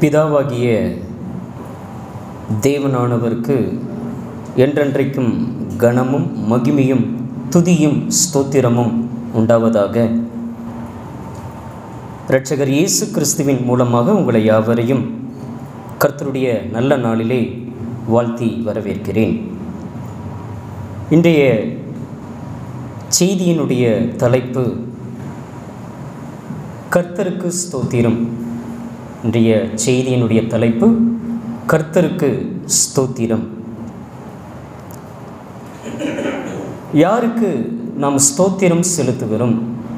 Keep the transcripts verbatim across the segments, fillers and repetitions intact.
பிதாவாகிய தேவனானவருக்கு என்றென்றைக்கும் கனமும் மகிமையும் துதியும் ஸ்தோத்திரமும் உண்டாவதாக. இரட்சகர் இயேசு கிறிஸ்துவின் மூலமாக உங்களை யாவரையும் கர்த்தருடைய நல்ல நாளிலே வாழ்த்தி வரவேற்கிறேன். இன்றைய செய்தியினுடைய தலைப்பு கர்த்தருக்கு ஸ்தோத்திரம். இன்றைய செய்தியினுடைய தலைப்பு கர்த்தருக்கு ஸ்தோத்திரம். யாருக்கு நாம் ஸ்தோத்திரம் செலுத்துகிறோம்?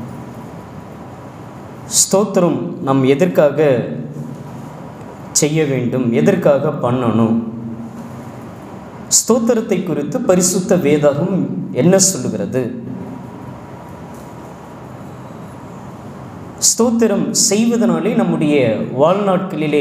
ஸ்தோத்திரம் நாம் எதற்காக செய்ய வேண்டும், எதற்காக பண்ணணும்? ஸ்தோத்திரத்தை குறித்து பரிசுத்த வேதாகம் என்ன சொல்லுகிறது? ஸ்தோத்திரம் செய்வதனாலே நம்முடைய வாழ்நாட்களிலே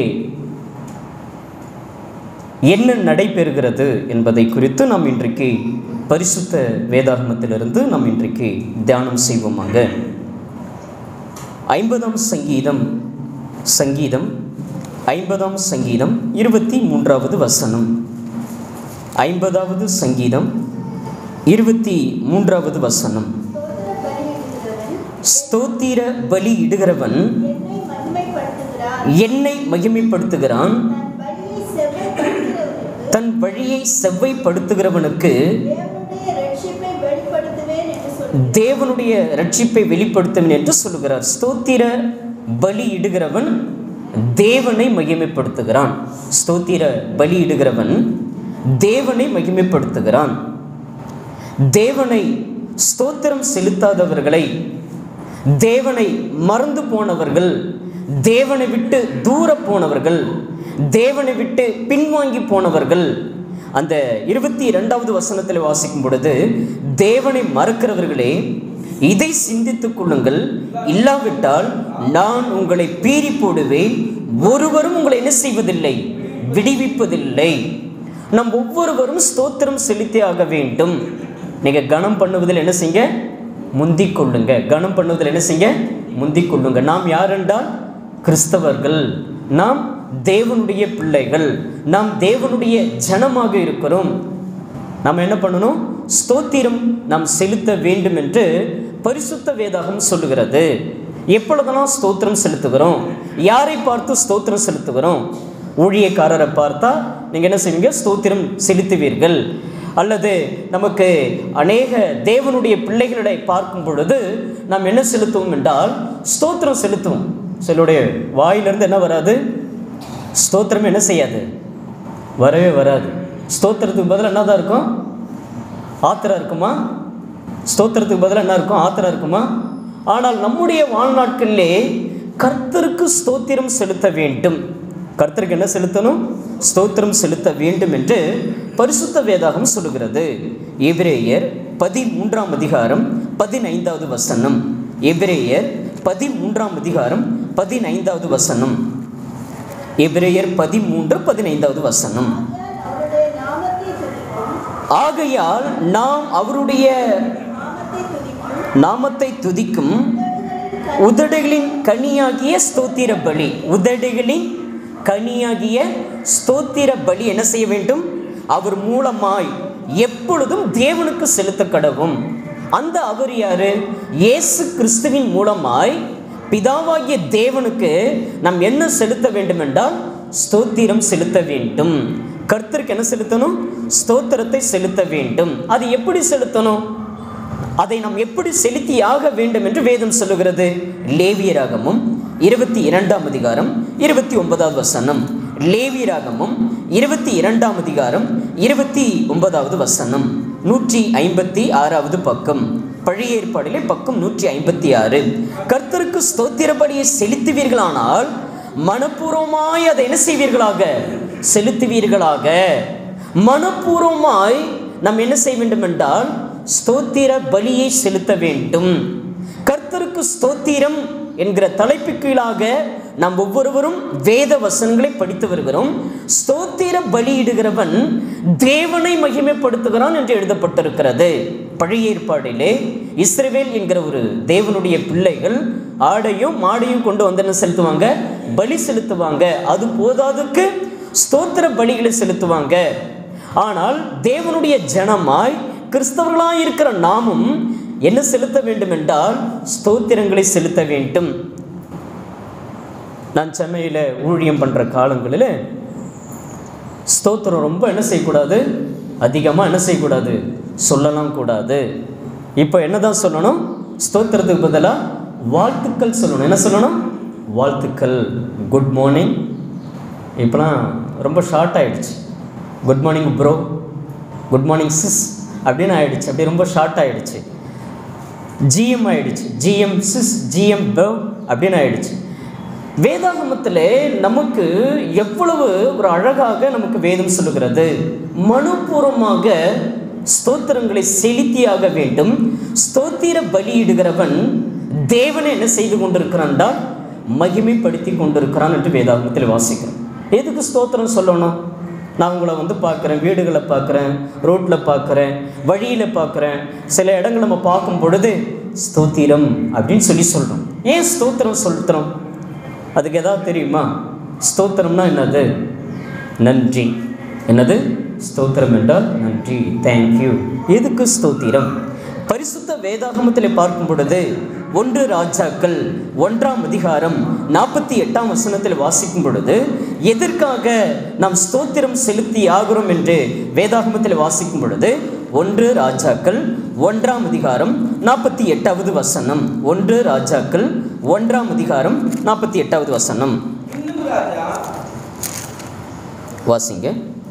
என்ன நடைபெறுகிறது என்பதை குறித்து நாம் இன்றைக்கு பரிசுத்த வேதாகமத்திலிருந்து நாம் இன்றைக்கு தியானம் செய்வோமாக. ஐம்பதாம் சங்கீதம் சங்கீதம் ஐம்பதாம் சங்கீதம் இருபத்தி மூன்றாவது வசனம். ஐம்பதாவது சங்கீதம் இருபத்தி மூன்றாவது வசனம். ஸ்தோத்திர பலி இடுகிறவன் என்னை மகிமைப்படுத்துகிறான், தன் வழியை செவ்வைப்படுத்துகிறவனுக்கு தேவனுடைய ரட்சிப்பை வெளிப்படுத்துவேன் என்று சொல்லுகிறார். ஸ்தோத்திர பலி இடுகிறவன் தேவனை மகிமைப்படுத்துகிறான். ஸ்தோத்திர பலி இடுகிறவன் தேவனை மகிமைப்படுத்துகிறான். தேவனை ஸ்தோத்திரம் செலுத்தாதவர்களை, தேவனை மறந்து போனவர்கள், தேவனை விட்டு தூர போனவர்கள், தேவனை விட்டு பின்வாங்கி போனவர்கள், அந்த இருபத்தி இரண்டாவது வசனத்தில் வாசிக்கும் பொழுது தேவனை மறக்கிறவர்களே இதை சிந்தித்துக் கொள்ளுங்கள், இல்லாவிட்டால் நான் உங்களை பீறி போடுவேன், ஒருவரும் உங்களை என்ன செய்வதில்லை, விடுவிப்பதில்லை. நம் ஒவ்வொருவரும் ஸ்தோத்திரம் செலுத்தி ஆக வேண்டும். நீங்கள் கனம் பண்ணுவதில் என்ன செய்ய முந்திக் கொள்ளுங்க. கனம் பண்ணுவதில் என்ன செய்ய முந்திக் கொள்ளுங்க. நாம் யார் என்றால் கிறிஸ்தவர்கள், நாம் தேவனுடைய பிள்ளைகள், நாம் தேவனுடைய ஜனமாக இருக்கிறோம். நாம் என்ன பண்ணணும்? ஸ்தோத்திரம் நாம் செலுத்த வேண்டும் என்று பரிசுத்த வேதாகம் சொல்லுகிறது. எப்பொழுதெல்லாம் ஸ்தோத்திரம் செலுத்துகிறோம்? யாரை பார்த்து ஸ்தோத்திரம் செலுத்துகிறோம்? ஊழியக்காரரை பார்த்தா நீங்கள் என்ன செய்வீங்க? ஸ்தோத்திரம் செலுத்துவீர்கள். அல்லது நமக்கு அநேக தேவனுடைய பிள்ளைகளை பார்க்கும் பொழுது நாம் என்ன செலுத்துவோம் என்றால் ஸ்தோத்திரம் செலுத்துவோம். சிலருடைய வாயிலிருந்து என்ன வராது? ஸ்தோத்திரம் என்ன செய்யாது, வரவே வராது. ஸ்தோத்திரத்துக்கு பதில் என்ன தான் இருக்கும்? ஆத்திரம் இருக்குமா? ஸ்தோத்திரத்துக்கு பதில் என்ன இருக்கும்? ஆத்திரம் இருக்குமா? ஆனால் நம்முடைய வாழ்நாட்களிலே கர்த்தருக்கு ஸ்தோத்திரம் செலுத்த வேண்டும். கர்த்தருக்கு என்ன செலுத்தணும்? ஸ்தோத்திரம் செலுத்த வேண்டும் என்று பரிசுத்த வேதாகம் சொல்லுகிறது. எபிரேயர் பதிமூன்றாம் அதிகாரம் பதினைந்தாவது வசனம். எபிரேயர் பதிமூன்றாம் அதிகாரம் பதினைந்தாவது வசனம். எபிரேயர் பதிமூன்று பதினைந்தாவது வசனம். ஆகையால் நாம் அவருடைய நாமத்தை துதிக்கும் உதடுகளின் கனியாகிய ஸ்தோத்திர பலி, உதடுகளின் கனியாகிய ஸ்தோத்திர பலி என்ன செய்ய வேண்டும்? அவர் மூலமாய் எப்பொழுதும் தேவனுக்கு செலுத்த கடவும். அந்த அவர் யாரு? இயேசு கிறிஸ்துவின் மூலமாய் பிதாவாகிய தேவனுக்கு நாம் என்ன செலுத்த வேண்டும் என்றால் ஸ்தோத்திரம் செலுத்த வேண்டும். கர்த்தருக்கு என்ன செலுத்தணும்? ஸ்தோத்திரத்தை செலுத்த வேண்டும். அது எப்படி செலுத்தணும்? அதை நாம் எப்படி செலுத்தி ஆக வேண்டும் என்று வேதம் சொல்லுகிறது. லேவியராகமும் இருபத்தி இரண்டாம் அதிகாரம் இருபத்தி ஒன்பதாவது வசனம். லேவியராகமும் இருபத்தி இரண்டாம் அதிகாரம் இருபத்தி ஒன்பதாவது வசனம். நூற்றி ஐம்பத்தி ஆறாவது பக்கம், பழைய ஏற்பாடிலே பக்கம் நூற்றி ஐம்பத்தி ஆறு. கர்த்தருக்கு ஸ்தோத்திர பலியை செலுத்துவீர்களானால் மனப்பூர்வமாய் அதை என்ன செய்வீர்களாக? செலுத்துவீர்களாக. மனப்பூர்வமாய் நாம் என்ன செய்ய வேண்டும் என்றால் ஸ்தோத்திர பலியை செலுத்த வேண்டும். கர்த்தருக்கு ஸ்தோத்திரம் என்கிற தலைப்பு கீழாக நாம் ஒவ்வொருவரும் வேத வசனங்களை படித்து வருகிறோம். ஸ்தோத்திர பலியிடுகிறவன் தேவனை மகிமைப்படுத்துகிறான் என்று எழுதப்பட்டிருக்கிறது. பழைய ஏற்பாடிலே இஸ்ரவேல் என்கிற ஒரு தேவனுடைய பிள்ளைகள் ஆடையும் மாடையும் கொண்டு வந்து என்ன செலுத்துவாங்க? பலி செலுத்துவாங்க, அது போதாதுக்கு ஸ்தோத்திர பலிகளை செலுத்துவாங்க. ஆனால் தேவனுடைய ஜனமாய் கிறிஸ்தவர்களாய் இருக்கிற நாமும் என்ன செலுத்த வேண்டும் என்றால் ஸ்தோத்திரங்களை செலுத்த வேண்டும். நான் சென்னையில் ஊழியம் பண்ணுற காலங்களில் ஸ்தோத்திரம் ரொம்ப என்ன செய்யக்கூடாது, அதிகமாக என்ன செய்யக்கூடாது, சொல்லலாம் கூடாது. இப்போ என்ன தான் சொல்லணும், ஸ்தோத்திரத்துக்கு பதிலாக வாழ்த்துக்கள் சொல்லணும். என்ன சொல்லணும், வாழ்த்துக்கள், குட் மார்னிங். இப்போலாம் ரொம்ப ஷார்ட் ஆகிடுச்சு, good morning bro, good morning sis அப்படின்னு ஆகிடுச்சு. அப்படி ரொம்ப ஷார்ட் ஆகிடுச்சு. ஜிஎம் ஆகிடுச்சு, ஜிஎம் சிஸ், ஜிஎம் ப்ரோ அப்படின்னு ஆகிடுச்சு. வேதாகமத்தில் நமக்கு எவ்வளவு ஒரு அழகாக நமக்கு வேதம் சொல்லுகிறது. மனுபூர்வமாக ஸ்தோத்திரங்களை செலுத்தியாக வேண்டும். ஸ்தோத்திர பலியிடுகிறவன் தேவனை என்ன செய்து கொண்டிருக்கிறான், மகிமைப்படுத்தி கொண்டிருக்கிறான் என்று வேதாகமத்தில் வாசிக்கிறோம். எதுக்கு ஸ்தோத்திரம் சொல்லணும்? நான் உங்களை வந்து பார்க்குறேன், வீடுகளை பார்க்குறேன், ரோட்டில் பார்க்குறேன், வழியில் பார்க்குறேன், சில இடங்கள் நம்ம பார்க்கும் பொழுது ஸ்தோத்திரம் அப்படின்னு சொல்லி சொல்கிறோம். ஏன் ஸ்தோத்திரம் சொல்கிறோம்? அதுக்கு எதாவது தெரியுமா? ஸ்தோத்திரம்னா என்னது? நன்றி. என்னது ஸ்தோத்திரம் என்றால்? நன்றி, தேங்க்யூ. எதுக்கு ஸ்தோத்திரம்? பரிசுத்த வேதாகமத்தில் பார்க்கும் பொழுது ஒன்று ராஜாக்கள் ஒன்றாம் அதிகாரம் நாற்பத்தி எட்டாம் வசனத்தில் வாசிக்கும் பொழுது எதற்காக நாம் ஸ்தோத்திரம் செலுத்தி ஆகிறோம் என்று வேதாகமத்தில் வாசிக்கும் பொழுது ஒன்று ராஜாக்கள் ஒன்றாம் அதிகாரம் நாற்பத்தி எட்டாவது வசனம். ஒன்று ராஜாக்கள் ஒன்றாம் அதிகாரம் நாற்பத்தி எட்டாவது வசனம் வாசிங்க.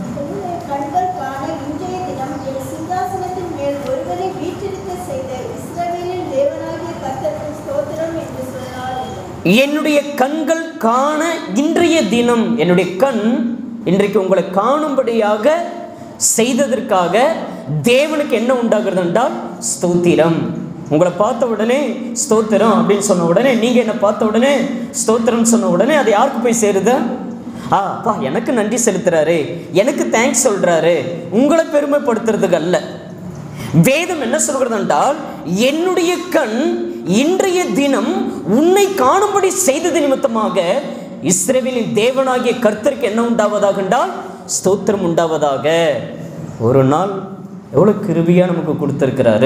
என்னுடைய கண்கள் காண இன்றைய தினம், என்னுடைய கண் இன்றைக்கு உங்களை காணும்படியாக செய்ததற்காக தேவனுக்கு என்ன உண்டாகிறது என்றால் ஸ்தோத்திரம். உங்களை பார்த்த உடனே ஸ்தோத்திரம் அப்படின்னு சொன்ன உடனே, நீங்கள் என்ன பார்த்த உடனே ஸ்தோத்திரம் சொன்ன உடனே அது யாருக்கு போய் சேருது? ஆ அப்பா எனக்கு நன்றி செலுத்துறாரு, எனக்கு தேங்க்ஸ் சொல்றாரு, உங்களை பெருமைப்படுத்துறதுக்கு அல்ல. வேதம் என்ன சொல்கிறது என்றால், என்னுடைய கண் இன்றைய தினம் உன்னை காணும்படி செய்தது நிமித்தமாக இஸ்ரவேலின் தேவனாகிய கர்த்தருக்கு என்ன உண்டாவதாக என்றால் ஸ்தோத்திரம் உண்டாவதாக. ஒரு நாள் எவ்வளோ கிருபையாக நமக்கு கொடுத்துருக்கிறாரு.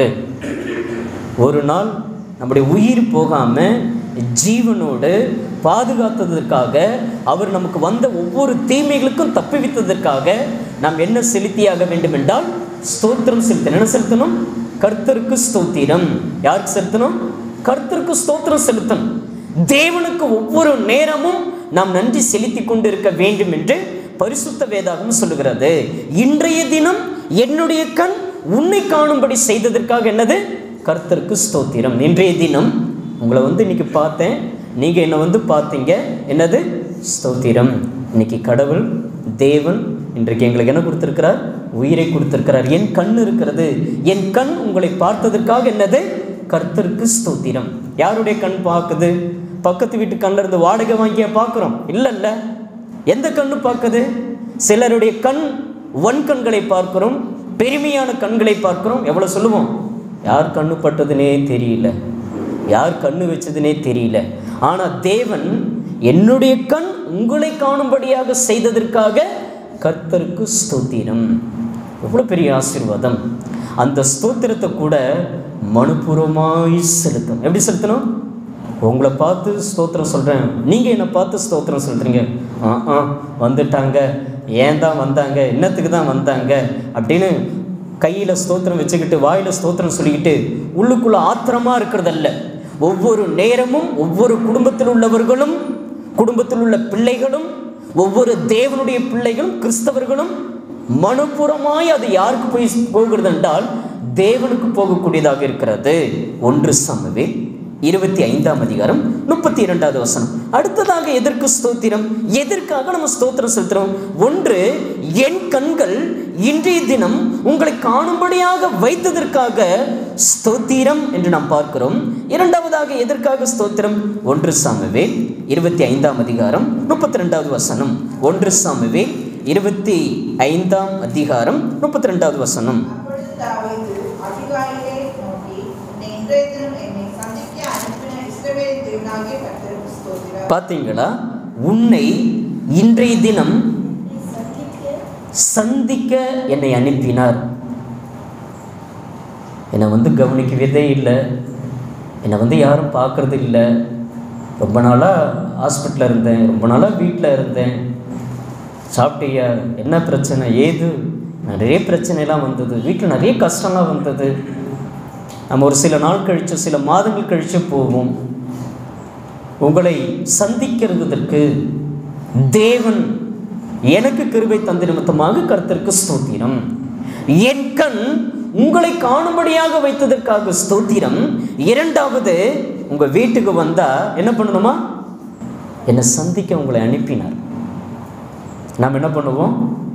ஒரு நாள் நம்முடைய உயிர் போகாமல் ஜீவனோடு பாதுகாத்ததற்காக, அவர் நமக்கு வந்த ஒவ்வொரு தீமைகளுக்கும் தப்புவித்ததற்காக நாம் என்ன செலுத்தியாக வேண்டும் என்றால் ஸ்தோத்திரம் செலுத்தணும். என்ன செலுத்தணும்? கர்த்தருக்கு ஸ்தோத்திரம். யாருக்கு செலுத்தணும்? கர்த்தருக்கு ஸ்தோத்திரம் செலுத்தணும். தேவனுக்கு ஒவ்வொரு நேரமும் நாம் நன்றி செலுத்தி கொண்டு இருக்க வேண்டும் என்று பரிசுத்த வேதாகம் சொல்லுகிறது. இன்றைய தினம் என்னுடைய கண் உன்னை காணும்படி செய்ததற்காக என்னது? கர்த்தருக்கு ஸ்தோத்திரம். இன்றைய தினம் உங்களை வந்து இன்னைக்கு பார்த்தேன், நீங்கள் என்னை வந்து பார்த்தீங்க, என்னது? ஸ்தோத்திரம். இன்னைக்கு கடவுள் தேவன் இன்றைக்கு எங்களுக்கு என்ன கொடுத்துருக்கிறார்? உயிரை கொடுத்துருக்கிறார். என் கண் இருக்கிறது, என் கண் உங்களை பார்த்ததற்காக என்னது? கர்த்தருக்கு ஸ்தோத்திரம். யாருடைய கண் பார்க்குது? பக்கத்து வீட்டு கண்ணில் இருந்து வாடகை வாங்கியா பார்க்குறோம்? இல்லை இல்லை. எந்த கண்ணு பார்க்குது? சிலருடைய கண் ஒன் கண்களை பார்க்கிறோம், பெருமையான கண்களை பார்க்கிறோம். எவ்வளோ சொல்லுவோம், யார் கண்ணு பட்டதுனே தெரியல, யார் கண்ணு வச்சதுனே தெரியல. ஆனால் தேவன் என்னுடைய கண் உங்களை காணும்படியாக செய்ததற்காக கர்த்தருக்கு ஸ்தோத்திரம். எவ்வளோ பெரிய ஆசீர்வாதம். அந்த ஸ்தோத்திரத்தை கூட மனுபூர்வமாய் செலுத்தணும். எப்படி செலுத்தணும்? உங்களை பார்த்து ஸ்தோத்திரம் சொல்கிறேன், நீங்கள் என்னை பார்த்து ஸ்தோத்திரம் சொல்கிறீங்க. ஆ ஆ வந்துட்டாங்க, ஏன் தான் வந்தாங்க, என்னத்துக்கு தான் வந்தாங்க அப்படின்னு கையில் ஸ்தோத்திரம் வச்சுக்கிட்டு வாயில் ஸ்தோத்திரம் சொல்லிக்கிட்டு உள்ளுக்குள்ளே ஆத்திரமாக இருக்கிறதல்ல. ஒவ்வொரு நேரமும் ஒவ்வொரு குடும்பத்தில் உள்ளவர்களும், குடும்பத்தில் உள்ள பிள்ளைகளும், ஒவ்வொரு தேவனுடைய பிள்ளைகளும், கிறிஸ்தவர்களும் மனுபுறமாய் அது யாருக்கு போய் போகிறது என்றால் தேவனுக்கு போகக்கூடியதாக இருக்கிறது. ஒன்று சாமுவேல் இருபத்தி ஐந்தாம் அதிகாரம் முப்பத்தி இரண்டாவது வசனம். அடுத்ததாக எதற்கு ஸ்தோத்திரம்? எதற்காக நம்ம ஸ்தோத்திரம் செலுத்துறோம்? ஒன்று, என் கண்கள் இன்றைய தினம் உங்களை காணும்படியாக வைத்ததற்காக ஸ்தோத்திரம் என்று நாம் பார்க்கிறோம். இரண்டாவதாக எதற்காக ஸ்தோத்திரம்? ஒன்று சாமுவேல் இருபத்தி ஐந்தாம் அதிகாரம் முப்பத்தி ரெண்டாவது வசனம். ஒன்று சாமுவேல் இருபத்தி ஐந்தாம் அதிகாரம் முப்பத்தி ரெண்டாவது வசனம். பார்த்தீங்களா? உன்னை இன்றைய தினம் சந்திக்க என்னை அனுப்பினார். என்னை வந்து கவனிக்கவே இல்லை, என்னை வந்து யாரும் பார்க்குறது இல்லை. ரொம்ப நாளாக ஹாஸ்பிட்டலில் இருந்தேன், ரொம்ப நாளாக வீட்டில் இருந்தேன். சாப்பிட்டியா, என்ன பிரச்சனை, ஏது, நிறைய பிரச்சனைலாம் வந்தது, வீட்டில் நிறைய கஷ்டம்லாம் வந்தது. நம்ம ஒரு சில நாள் கழித்து சில மாதங்கள் கழித்து போவோம். உங்களை சந்திக்கிறதுக்கு தேவன் எனக்கு கிருபை தந்த நிமித்தமாக கர்த்தருக்கு ஸ்தோத்திரம். என் கண் உங்களை காணும்படியாக வைத்ததற்காக ஸ்தோத்திரம். இரண்டாவது, உங்கள் வீட்டுக்கு வந்தால் என்ன பண்ணணுமா? என்னை சந்திக்க உங்களை அனுப்பினார். நாம் என்ன பண்ணுவோம்?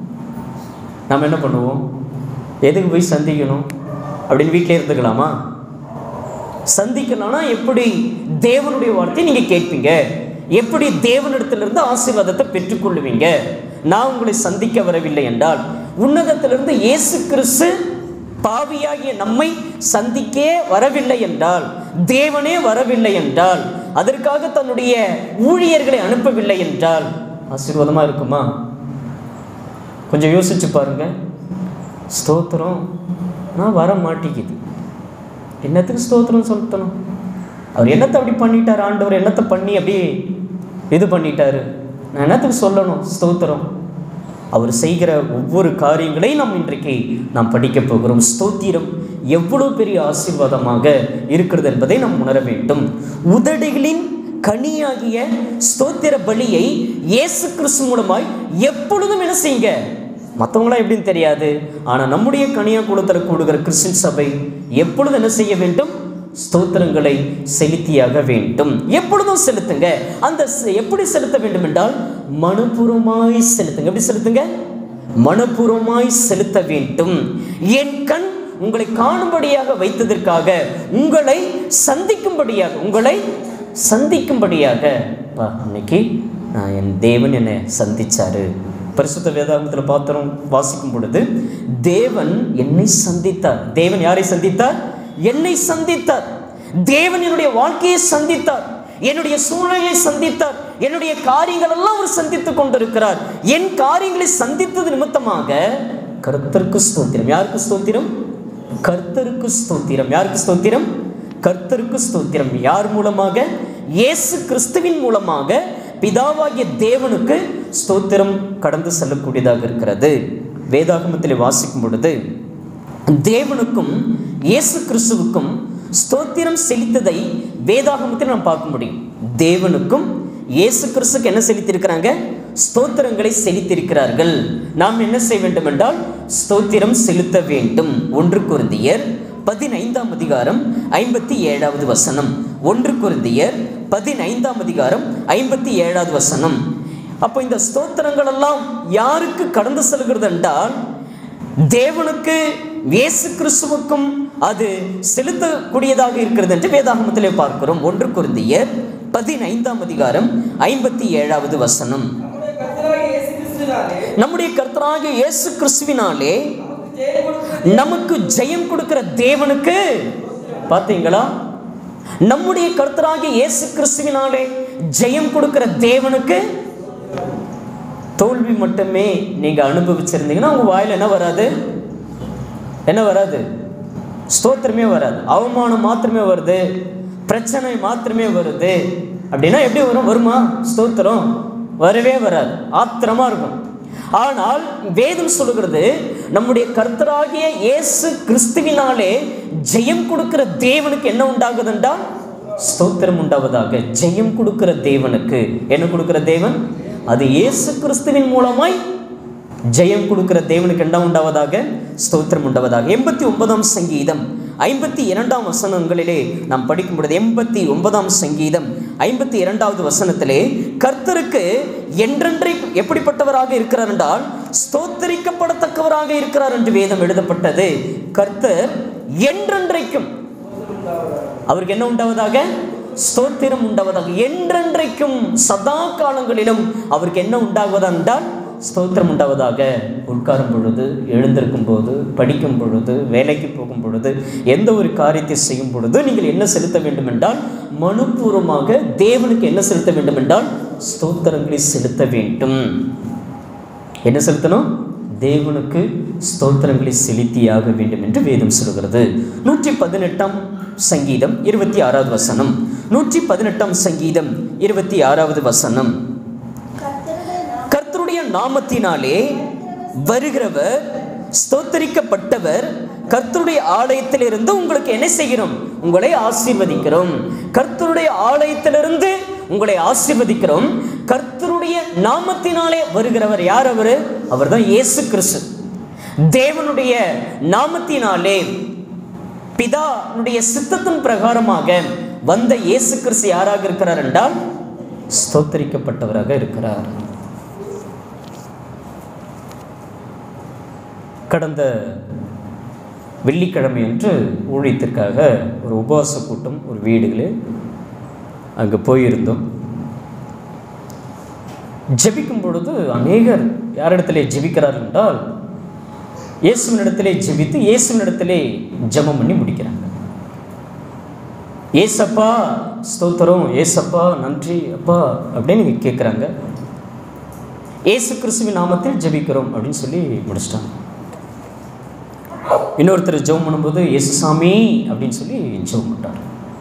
நாம் என்ன பண்ணுவோம்? எதுக்கு போய் சந்திக்கணும் அப்படின்னு வீட்டிலே இருந்துக்கலாமா? சந்திக்கலாம்னா எப்படி தேவனுடைய வார்த்தையை நீங்கள் கேட்பீங்க? எப்படி தேவனிடத்திலிருந்து ஆசீர்வாதத்தை பெற்றுக்கொள்ளுவீங்க? நான் உங்களை சந்திக்க வரவில்லை என்றால், உன்னதத்திலிருந்து இயேசு கிறிஸ்து பாவியாகிய நம்மை சந்திக்க வரவில்லை என்றால், தேவனே வரவில்லை என்றால், அதற்காக தன்னுடைய ஊழியர்களை அனுப்பவில்லை என்றால் ஆசீர்வாதமாக இருக்குமா? கொஞ்சம் யோசிச்சு பாருங்க. ஸ்தோத்திரம் நான் வர மாட்டேங்குது, என்னத்துக்கு ஸ்தோத்திரம் சொல்லணும்? அவர் என்னத்தை அப்படி பண்ணிட்டார், ஆண்டவர் என்னத்தை பண்ணி அப்படி இது பண்ணிட்டாரு, நான் என்னத்துக்கு சொல்லணும் ஸ்தோத்திரம்? அவர் செய்கிற ஒவ்வொரு காரியங்களையும் நாம் இன்றைக்கு நாம் படிக்க போகிறோம். ஸ்தோத்திரம் எவ்வளோ பெரிய ஆசீர்வாதமாக இருக்கிறது என்பதை நாம் உணர வேண்டும். உதடுகளின் கனியாகிய ஸ்தோத்திர பலியை இயேசு கிறிஸ்து மூலமாய் எப்பொழுதும் என்ன செய்யுங்க? மற்றவங்களாம் எப்படின்னு தெரியாது, ஆனால் நம்முடைய கனியாக கொடுத்தர கூடுகிற கிறிஸ்டின் சபை எப்பொழுதும் என்ன செய்ய வேண்டும்? ஸ்தோத்திரங்களை செலுத்தியாக வேண்டும். எப்பொழுதும் செலுத்துங்க. அந்த எப்படி செலுத்த வேண்டும் என்றால் மனப்பூர்வமாய் செலுத்துங்க. எப்படி செலுத்துங்க? மனப்பூர்வமாய் செலுத்த வேண்டும். என் கண் உங்களை காணும்படியாக வைத்ததற்காக, உங்களை சந்திக்கும்படியாக, உங்களை சந்திக்கும்படியாக இன்னைக்கு நான் என் தேவன் என்னை சந்திச்சாரு. பரிசுத்த வேதாகமத்தில் பாத்திரம் வாசிக்கும் பொழுது தேவன் என்னை சந்தித்தார். தேவன் யாரை சந்தித்தார்? என்னை சந்தித்தார். தேவன் என்னுடைய வாழ்க்கையை சந்தித்தார், என்னுடைய சூழ்நிலையை சந்தித்தார், என்னுடைய காரியங்கள் எல்லாம் அவர் சந்தித்துக் கொண்டிருக்கிறார். என் காரியங்களை சந்தித்தது நிமித்தமாக கர்த்தருக்கு ஸ்தோத்திரம். யாருக்கு ஸ்தோத்திரம்? கர்த்தருக்கு ஸ்தோத்திரம். யாருக்கு ஸ்தோத்திரம்? கர்த்தருக்கு ஸ்தோத்திரம். யார் மூலமாக? இயேசு கிறிஸ்துவின் மூலமாக பிதாவாகிய தேவனுக்கு ஸ்தோத்திரம் கடந்து செல்லக்கூடியதாக இருக்கிறது. வேதாகமத்தில் வாசிக்கும் பொழுது தேவனுக்கும் இயேசு கிறிஸ்துவுக்கும் ஸ்தோத்திரம் செலுத்ததை வேதாகமத்தில் நாம் பார்க்க முடியும். தேவனுக்கும் இயேசு கிறிஸ்துக்கு என்ன செலுத்தியிருக்கிறாங்க? ஸ்தோத்திரங்களை செலுத்தியிருக்கிறார்கள். நாம் என்ன செய்ய வேண்டும் என்றால் ஸ்தோத்திரம் செலுத்த வேண்டும். ஒன்று கொரிந்தியர் பதினைந்தாம் அதிகாரம் ஐம்பத்தி ஏழாவது வசனம். ஒன்று கொரிந்தியர் பதினைந்தாம் அதிகாரம் ஐம்பத்தி ஏழாவது வசனம். அப்போ இந்த ஸ்தோத்திரங்கள் எல்லாம் யாருக்கு கடந்து செல்கிறது என்றால் தேவனுக்கு, இயேசு கிறிஸ்துவுக்கும் அது செலுத்தக்கூடியதாக இருக்கிறது என்று வேதாகமத்திலே பார்க்கிறோம். ஒன்று கொரிந்தியர் பதினைந்தாம் அதிகாரம் ஐம்பத்தி ஏழாவது வசனம். நம்முடைய கர்த்தராகிய இயேசு கிறிஸ்துவினாலே நமக்கு ஜெயம் கொடுக்கிற தேவனுக்கு, பார்த்தீங்களா? நம்முடைய கர்த்தராகிய இயேசு கிறிஸ்துவினாலே ஜெயம் கொடுக்கிற தேவனுக்கு தோல்வி மட்டுமே நீங்க அனுபவிச்சிருந்தீங்கன்னா உங்க வாயில என்ன வராது? என்ன வராது? ஸ்தோத்திரமே வராது. அவமானம் மாத்திரமே வருது, பிரச்சனை மாத்திரமே வருது. அப்படின்னா எப்படி வரும்? வருமா ஸ்தோத்திரம்? வரவே வராது, ஆத்திரமா இருக்கும். ஆனால் வேதம் சொல்லுகிறது நம்முடைய கர்த்தராகிய இயேசு கிறிஸ்துவினாலே ஜெயம் கொடுக்கிற தேவனுக்கு என்ன உண்டாகுது என்றால் ஸ்தோத்திரம் உண்டாவதாக. ஜெயம் கொடுக்கிற தேவனுக்கு என்ன கொடுக்கிற தேவன்? அது இயேசு கிறிஸ்துவின் மூலமாய் ஜெயம் கொடுக்கிற தேவனுக்கு என்ன உண்டாவதாக? ஸ்தோத்திரம் உண்டாவதாக. எண்பத்தி ஒன்பதாம் சங்கீதம் ஐம்பத்தி இரண்டாம் வசனங்களிலே நாம் படிக்கும் பொழுது, எண்பத்தி ஒன்பதாம் சங்கீதம் ஐம்பத்தி இரண்டாவது வசனத்திலே கர்த்தருக்கு என்றென்றை எப்படிப்பட்டவராக இருக்கிறார் என்றால் ஸ்தோத்தரிக்கப்படத்தக்கவராக இருக்கிறார் என்று வேதம் எழுதப்பட்டது. கர்த்தர் என்றென்றைக்கும் அவருக்கு என்ன உண்டாவதாக? ஸ்தோத்திரம் உண்டாவதாக. என்றென்றைக்கும் சதா காலங்களிலும் அவருக்கு என்ன உண்டாவதா என்றால் ஸ்தோத்திரம் உண்டாவதாக. உட்காரும் பொழுது, எழுந்திருக்கும் போது, படிக்கும் பொழுது, வேலைக்கு போகும் பொழுது, எந்த ஒரு காரியத்தை செய்யும் பொழுது நீங்கள் என்ன செலுத்த வேண்டும் என்றால் மனப்பூர்வமாக தேவனுக்கு என்ன செலுத்த வேண்டும் என்றால் ஸ்தோத்திரங்களை செலுத்த வேண்டும். என்ன செலுத்தணும்? தேவனுக்கு ஸ்தோத்திரங்களை செலுத்தியாக வேண்டும் என்று வேதம் சொல்கிறது. நூற்றி பதினெட்டாம் சங்கீதம் இருபத்தி ஆறாவது வசனம். நூற்றி பதினெட்டாம் சங்கீதம் இருபத்தி ஆறாவது வசனம். கர்த்தருடைய நாமத்தினாலே வருகிறவர் ஸ்தோத்தரிக்கப்பட்டவர். கர்த்தருடைய ஆலயத்திலிருந்து உங்களுக்கு என்ன செய்கிறோம்? உங்களை ஆசீர்வதிக்கிறோம். கர்த்தருடைய ஆலயத்திலிருந்து உங்களை ஆசீர்வதிக்கிறோம். கர்த்தருடைய நாமத்தினாலே வருகிறவர் யார்? அவரு அவர்தான் இயேசு கிறிஸ்து. தேவனுடைய நாமத்தினாலே பிதாவுடைய சித்தத்தின் பிரகாரமாக வந்த இயேசு கிறிஸ்து யாராக இருக்கிறார் என்றால் ஸ்தோத்தரிக்கப்பட்டவராக இருக்கிறார். கடந்த வெள்ளிக்கிழமை அன்று ஊழியத்திற்காக ஒரு உபவாச கூட்டம் ஒரு வீடுகளில் அங்கே போயிருந்தோம். ஜெபிக்கும் பொழுது அநேகர் யாரிடத்திலே ஜெபிக்கிறார்கள் என்றால் இயேசுவினிடத்திலே ஜெபித்து இயேசுவினிடத்திலே ஜெபம் பண்ணி முடிக்கிறாங்க. ஏசப்பா ஸ்தோத்திரம், ஏசப்பா நன்றி அப்பா அப்படின்னு நீங்கள் கேட்குறாங்க. ஏசு கிறிஸ்துவின் நாமத்தில் ஜெபிக்கிறோம் அப்படின்னு சொல்லி முடிச்சிட்டாங்க. இன்னொருத்தர் ஜெபம் பண்ணும்போது இயேசு சாமி அப்படின்னு சொல்லி ஜெபம் பண்ணுறார்.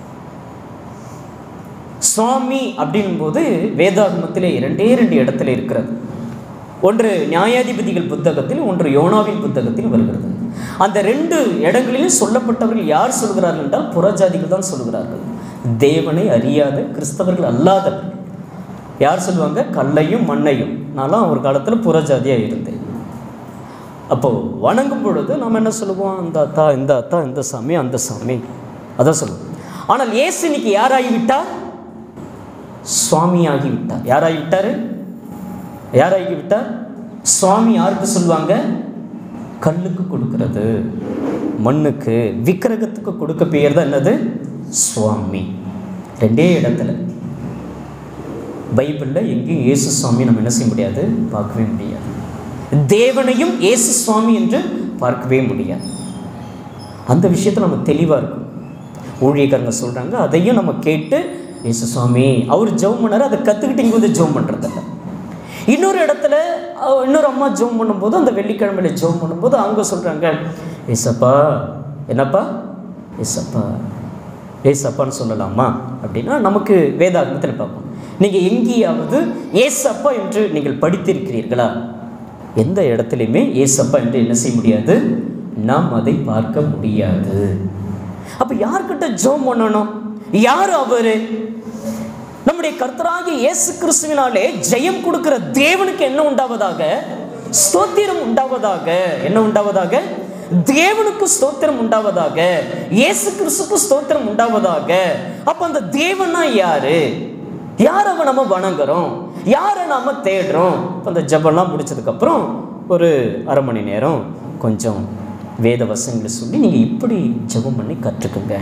சுவாமி அப்படின் போது வேதாகமத்திலே இரண்டே ரெண்டு இடத்துல இருக்கிறது. ஒன்று நியாயாதிபதிகள் புத்தகத்தில், ஒன்று யோனாவின் புத்தகத்தில் வருகிறது. அந்த ரெண்டு இடங்களிலும் சொல்லப்பட்டவர்கள் யார் சொல்கிறார்கள் என்றால் புறஜாதிகள் தான் சொல்கிறார்கள். தேவனை அறியாத கிறிஸ்தவர்கள் அல்லாதவர்கள் யார் சொல்லுவாங்க? கல்லையும் மண்ணையும். நான்லாம் ஒரு காலத்தில் புறஜாதியாக இருந்தேன். அப்போது வணங்கும் பொழுது நாம் என்ன சொல்லுவோம்? அந்த அத்தா இந்த அத்தா இந்த சாமி அந்த சாமி அதான் சொல்லுவோம். ஆனால் இயேசு இன்னைக்கு யாராகிவிட்டார்? சுவாமியாகி விட்டார். யாராகிவிட்டார்? யாராகி விட்டார்? சுவாமி யாருக்கு சொல்லுவாங்க? கல்லுக்கு கொடுக்கிறது, மண்ணுக்கு, விக்கிரகத்துக்கு கொடுக்க பெயர் தான் என்னது? சுவாமி. ரெண்டே இடத்துல பைபிளில் எங்கேயும் இயேசு சுவாமி நம்ம என்ன செய்ய முடியாது? பார்க்கவே முடியாது. தேவனையும் இயேசு சுவாமி என்று பார்க்கவே முடியாது. அந்த விஷயத்தில் நம்ம தெளிவாக இருக்கும். ஊழியக்காரங்க சொல்கிறாங்க, அதையும் நம்ம கேட்டு இயேசு சுவாமி அவர் ஜெபம் பண்ணார், அதை கற்றுக்கிட்டு இங்கே வந்து ஜெபம் பண்ணுறதில்ல. இன்னொரு இடத்துல இன்னொரு அம்மா ஜெபம் பண்ணும்போது, அந்த வெள்ளிக்கிழமையில் ஜெபம் பண்ணும்போது அவங்க சொல்கிறாங்க, ஏசப்பா என்னப்பா ஏசப்பா ஏசப்பான்னு சொல்லலாமா அப்படின்னா நமக்கு வேதாகமத்தில் பார்ப்போம். நீங்கள் எங்கேயாவது ஏசப்பா என்று நீங்கள் படித்திருக்கிறீர்களா? எந்த இடத்துலையுமே ஏசப்பா என்று என்ன செய்ய முடியாது? நாம் அதை பார்க்க முடியாது. அப்போ யார்கிட்ட ஜெபம் பண்ணணும்? யார் அவரு? நம்முடைய கர்த்தராகிய இயேசு கிறிஸ்துவினாலே ஜெயம் கொடுக்கிற தேவனுக்கு என்ன உண்டாவதாக? ஸ்தோத்திரம் உண்டாவதாக. என்ன உண்டாவதாக? தேவனுக்கு ஸ்தோத்திரம் உண்டாவதாக. இயேசு கிறிஸ்துக்கு ஸ்தோத்திரம் உண்டாவதாக. அப்ப அந்த தேவனா யாரு? யாரை நம்ம வணங்குறோம்? யாரை நாம தேடுறோம்? அந்த ஜெபம்லாம் முடிச்சதுக்கப்புறம் ஒரு அரை மணி நேரம் கொஞ்சம் வேத வசனங்களை சொல்லி நீங்கள் இப்படி ஜெபம் பண்ணி கற்றுக்குங்க.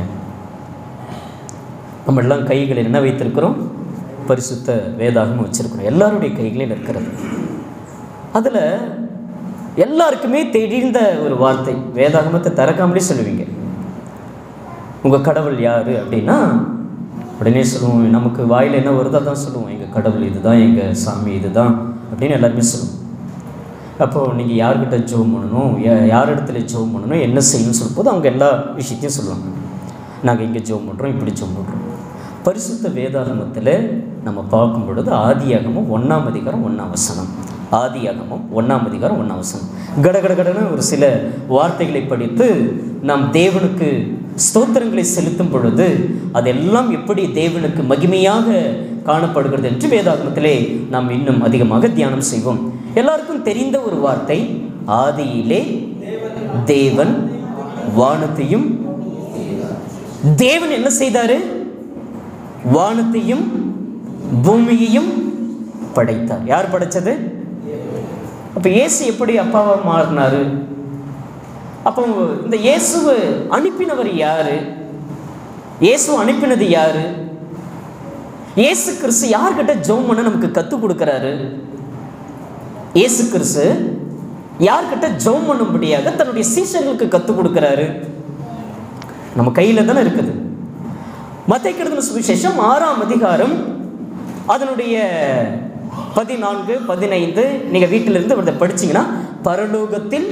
நம்ம எல்லாம் கைகளில் என்ன வைத்திருக்கிறோம்? பரிசுத்த வேதாகமம் வச்சிருக்கிறோம். எல்லாருடைய கைகளில் இருக்கிறது. அதில் எல்லாருக்குமே தெரிந்த ஒரு வார்த்தை, வேதாகமத்தை திறக்காமலே சொல்லுவீங்க, உங்கள் கடவுள் யார் அப்படின்னா உடனே சொல்லுவோம். நமக்கு வாயில் என்ன வருதோ தான் சொல்லுவோம், எங்கள் கடவுள் இதுதான், எங்கள் சாமி இதுதான் அப்படின்னு எல்லாருமே சொல்லுவோம். அப்போது நீங்கள் யார்கிட்ட ஜெபம் பண்ணணும், யார் இடத்துல ஜெபம் பண்ணணும், என்ன செய்யணும்னு சொல்லும்போது அவங்க எல்லா விஷயத்தையும் சொல்லுவாங்க. நாங்கள் இங்கே ஜெபம் பண்ணுறோம், இப்படி ஜெபம் பண்ணுறோம். பரிசுத்த வேதாகமத்தில் நம்ம பார்க்கும் பொழுது ஆதியாகமம் ஒன்றாம் அதிகாரம் ஒன்றாம் வசனம். ஆதியாகமம் ஒன்றாம் அதிகாரம் ஒன்றாம் வசனம். கடகட கடன ஒரு சில வார்த்தைகளை படித்து நாம் தேவனுக்கு ஸ்தோத்திரங்களை செலுத்தும் பொழுது அதெல்லாம் எப்படி தேவனுக்கு மகிமையாக காணப்படுகிறது என்று வேதாகமத்திலே நாம் இன்னும் அதிகமாக தியானம் செய்வோம். எல்லாருக்கும் தெரிந்த ஒரு வார்த்தை, ஆதியிலே தேவன் வானத்தையும். தேவன் என்ன செய்தாரு? வானத்தையும் பூமியையும் படைத்தார். யார் படைச்சது? அப்ப இயேசு எப்படி அப்பாவா மாறினாரு? அப்போ இந்த இயேசுவை அனுப்பினவர் யாரு? இயேசு அனுப்பினது யாரு? இயேசு கிறிஸ்து யார்கிட்ட ஜெபம் பண்ண நமக்கு கற்றுக் கொடுக்கிறாரு? இயேசு கிறிஸ்து யார்கிட்ட ஜெபம் பண்ணும்படியாக தன்னுடைய சீஷர்களுக்கு கற்றுக் கொடுக்கிறாரு? நம்ம கையில் தானே இருக்குது. மத்தேயு எழுதின சுவிசேஷம் ஆறாம் அதிகாரம் அதனுடைய பதினான்கு பதினைந்து நீங்கள் வீட்டிலிருந்து படிச்சீங்கன்னா, பரலோகத்தில்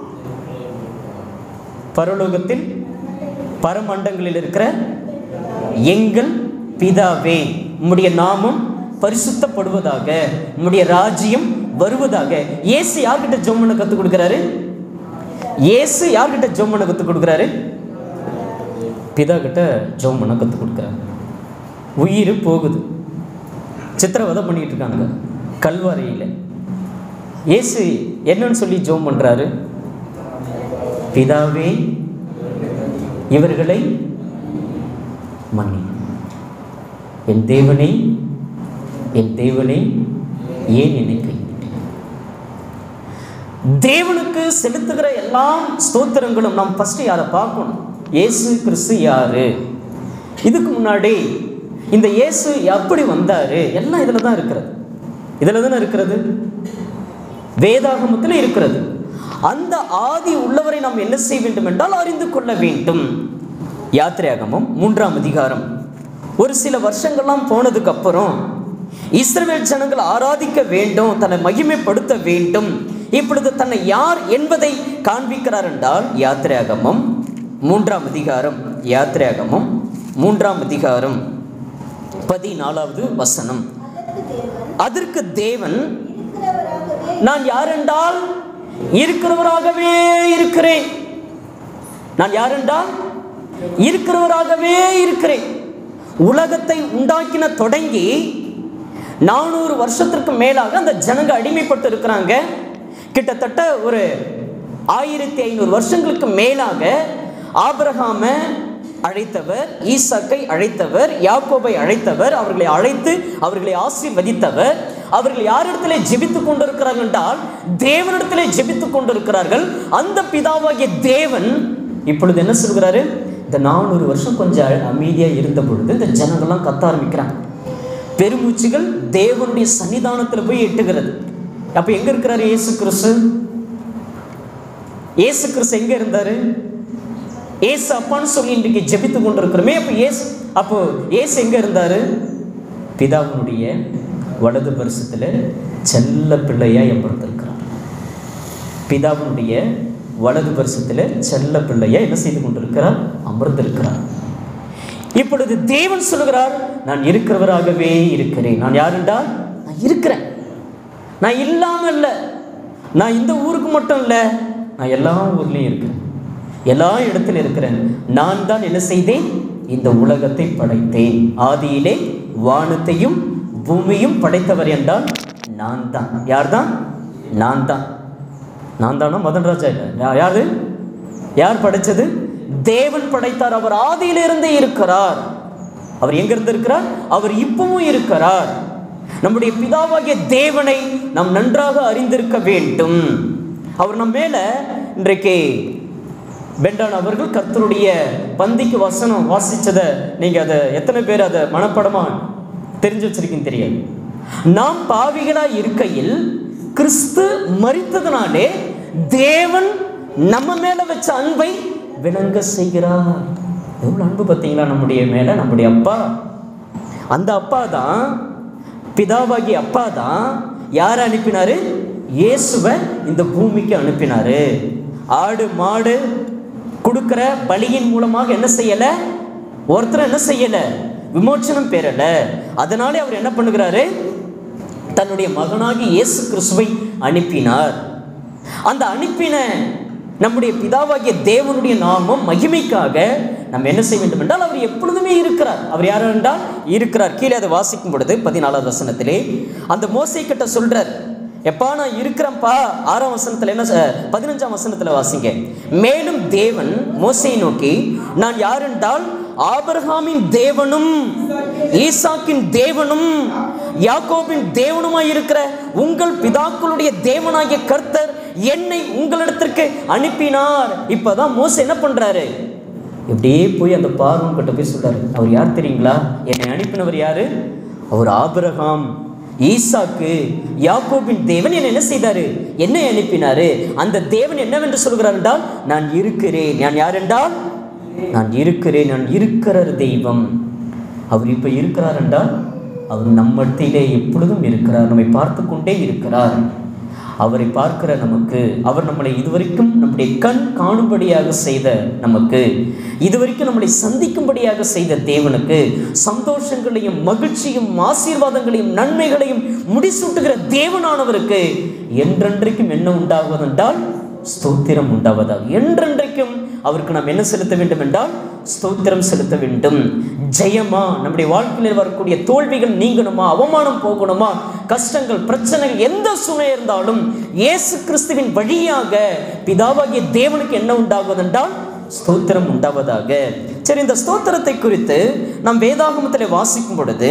பரலோகத்தில் பரமண்டங்களில் இருக்கிற எங்கள் பிதாவே, உம்முடைய நாமம் பரிசுத்தப்படுவதாக, உம்முடைய ராஜ்யம் வருவதாக. இயேசு யார்கிட்ட ஜெபம் பண்ண கற்றுக் கொடுக்கிறாரு? இயேசு யார்கிட்ட ஜெபம் பண்ண கற்றுக் கொடுக்கிறாரு? பிதா கிட்ட ஜெபம் பண்ண கற்றுக் கொடுக்குறாரு. உயிர் போகுது, சித்திரவதை பண்ணிட்டு இருக்காங்க கல்வாரியில். இயேசு என்னன்னு சொல்லி ஜெபம் பண்றாரு? பிதாவே, இவர்களை மன்னி. என் தேவனே, என் தேவனே, ஏன் என்னை கைவிட்டீர்? தேவனுக்கு செலுத்துகிற எல்லா ஸ்தோத்திரங்களும் நாம் ஃபர்ஸ்ட் யாரை பார்க்கணும்? இயேசு கிறிஸ்து யாரு? இதுக்கு முன்னாடி இந்த இயேசு எப்படி வந்தாரு? எல்லாம் இதில் தான் இருக்கிறது. இதில் தானே இருக்கிறது, வேதாகமத்தில் இருக்கிறது. அந்த ஆதி உள்ளவரை நாம் என்ன செய்ய வேண்டும் என்றால் அறிந்து கொள்ள வேண்டும். யாத்திரையாகமம் மூன்றாம் அதிகாரம். ஒரு சில வருஷங்கள்லாம் போனதுக்கு அப்புறம் இஸ்ரவேல் ஜனங்கள் ஆராதிக்க வேண்டும், தன்னை மகிமைப்படுத்த வேண்டும். இப்பொழுது தன்னை யார் என்பதை காண்பிக்கிறார் என்றால் யாத்திரையாகமம் மூன்றாம் அதிகாரம். யாத்திரையாகமம் மூன்றாம் அதிகாரம் பதினாலாவது வசனம். அதற்கு தேவன், நான் யார் என்றால் இருக்கிறவராகவே இருக்கிறேன். நான் யார் என்றால் இருக்கிறவராகவே இருக்கிறேன். உலகத்தை உண்டாக்கின தொடங்கி நானூறு வருஷத்திற்கு மேலாக அந்த ஜனங்க அடிமைப்பட்டு இருக்கிறாங்க. கிட்டத்தட்ட ஒரு ஆயிரத்தி ஐநூறு வருஷங்களுக்கு மேலாக ஆபிரகாமை அழைத்தவர், ஈசாக்கை அழைத்தவர், யாக்கோபை அழைத்தவர், அவர்களை அழைத்து அவர்களை ஆசீர்வதித்தவர். அவர்கள் யாரிடத்திலே ஜெபித்துக் கொண்டிருக்கிறார்கள் என்றால் தேவனிடத்திலே ஜெபித்துக் கொண்டிருக்கிறார்கள். அந்த பிதாவாகிய தேவன் இப்பொழுது என்ன சொல்கிறாரு? இந்த நானூறு வருஷம் கொஞ்சம் அமைதியாக இருந்த பொழுது இந்த ஜனங்கள்லாம் கத்த ஆரம்பிக்கிறாங்க. பெருமூச்சுகள் தேவனுடைய சன்னிதானத்தில் போய் எட்டுகிறது. அப்போ எங்க இருக்கிறாரு இயேசு கிறிஸ்து? இயேசு கிறிஸ்து எங்க இருந்தாரு? ஏசு அப்பான்னு சொல்லி இன்றைக்கு ஜெபித்து கொண்டிருக்கிறோமே. அப்போ ஏசு அப்போ ஏசு எங்க இருந்தாரு? பிதாவினுடைய வலது பரிசத்தில் செல்ல பிள்ளையா அமர்ந்திருக்கிறார். பிதாவினுடைய வலது பரிசத்தில் செல்ல பிள்ளையா என்ன செய்து கொண்டிருக்கிறார்? அமர்ந்திருக்கிறார். இப்பொழுது தேவன் சொல்கிறார், நான் இருக்கிறவராகவே இருக்கிறேன். நான் யார் என்றால் நான் இருக்கிறேன். நான் இல்லாமல் இல்லை. நான் இந்த ஊருக்கு மட்டும் இல்லை, நான் எல்லா ஊர்லேயும் இருக்கிறேன், எல்லா இடத்திலும் இருக்கிறேன். நான் தான் என்ன செய்தேன்? இந்த உலகத்தை படைத்தேன். ஆதியிலே வானத்தையும் பூமியும் படைத்தவர் என்றால் நான் தான். யார் தான்? நான் தான். நான் தானா? மதன் ராஜா இல்லை. யாரு? யார் படைச்சது? தேவன் படைத்தார். அவர் ஆதியிலிருந்தே இருக்கிறார். அவர் எங்கிருந்து இருக்கிறார்? அவர் இப்பவும் இருக்கிறார். நம்முடைய பிதாவாகிய தேவனை நாம் நன்றாக அறிந்திருக்க வேண்டும். அவர் நம்ம மேல இன்றைக்கு பெண்டான் அவர்கள் கர்த்தருடைய பந்திக்கு வசனம் வாசிச்சதை நீங்க அதை எத்தனை பேர் அதை மனப்படமா தெரிஞ்சு வச்சிருக்கீங்க தெரியாது. நாம் பாவிகளா இருக்கையில் கிறிஸ்து மரித்ததனாலே தேவன் நம்ம மேல வச்ச அன்பை விளங்க செய்கிறார். எவ்வளவு அன்பு பார்த்தீங்களா நம்முடைய மேல? நம்முடைய அப்பா, அந்த அப்பா தான், பிதாவாகிய அப்பா தான் யாரை அனுப்பினாரு? இயேசுவை இந்த பூமிக்கு அனுப்பினாரு. ஆடு மாடு கொடுக்கிற பலியின் மூலமாக என்ன செய்யல? ஒருத்தர் என்ன செய்யல? விமோச்சனம் பெறல. அதனாலே அவர் என்ன பண்ணுகிறாரு? தன்னுடைய மகனாகி இயேசு கிறிஸ்துவை அனுப்பினார். அந்த அனுப்பின நம்முடைய பிதாவாகிய தேவனுடைய நாமம் மகிமைக்காக நம்ம என்ன செய்ய வேண்டும் என்றால் அவர் எப்பொழுதுமே இருக்கிறார். அவர் யார் என்றால் இருக்கிறார். கீழே அதை வாசிக்கும் பொழுது பதினாலாவது வசனத்திலே அந்த மோசே கிட்ட சொல்றார், எப்பா நான் இருக்கிறேன்ப்பா. ஆறாம் வசனத்துல என்ன, பதினஞ்சாம் வசனத்துல வாசிங்க. மேலும் தேவன் மோசேயை நோக்கி, நான் யார் என்றால் ஆபிரகாமின் தேவனும் ஈசாக்கின் தேவனும் யாக்கோபின் தேவனுமாய் இருக்கிற உங்கள் பிதாக்களுடைய தேவனாகிய கர்த்தர் என்னை உங்களிடத்திற்கு அனுப்பினார். இப்பதான் மோசே என்ன பண்றாரு? இப்படியே போய் அந்த பார்வோன் கிட்ட போய் சொல்றாரு, அவர் யார் தெரியுங்களா? என்னை அனுப்பினவர் யாரு? அவர் ஆபிரகாம், ஈசாக்கு, யாக்கோபின் தேவன். என்னை என்ன செய்தாரு? என்னை அனுப்பினாரு. அந்த தேவன் என்னவென்று சொல்கிறார் என்றால் நான் இருக்கிறேன். நான் யார் என்றால் நான் இருக்கிறேன். நான் இருக்கிற தெய்வம். அவர் இப்ப இருக்கிறார் என்றால் அவர் நம்மத்திலே எப்பொழுதும் இருக்கிறார், நம்மை பார்த்து கொண்டே இருக்கிறார். அவரை பார்க்கிற நமக்கு, அவர் நம்மளை இதுவரைக்கும் நம்முடைய கண் காணும்படியாக செய்த நமக்கு, இதுவரைக்கும் நம்மளை சந்திக்கும்படியாக செய்த தேவனுக்கு சந்தோஷங்களையும் மகிழ்ச்சியும் ஆசீர்வாதங்களையும் நன்மைகளையும் முடிசூட்டுகிற தேவனானவருக்கு என்றென்றைக்கும் என்ன உண்டாவதென்றால் ஸ்தோத்திரம் உண்டாவதாக. என்றென்றைக்கும் அவருக்கு நாம் என்ன செலுத்த வேண்டும் என்றால் ஸ்தோத்திரம் செலுத்த வேண்டும். ஜெயமா, நம்முடைய வாழ்க்கையில் வரக்கூடிய தோல்விகள் நீங்கணுமா, அவமானம் போகணுமா, கஷ்டங்கள் பிரச்சனைகள் எந்த சூழ்நிலை இருந்தாலும் இயேசு கிறிஸ்துவின் வழியாக பிதாவாகிய தேவனுக்கு என்ன உண்டாவதென்றால் ஸ்தோத்திரம் உண்டாவதாக. சரி, இந்த ஸ்தோத்திரத்தை குறித்து நாம் வேதாகமத்தில் வாசிக்கும் பொழுது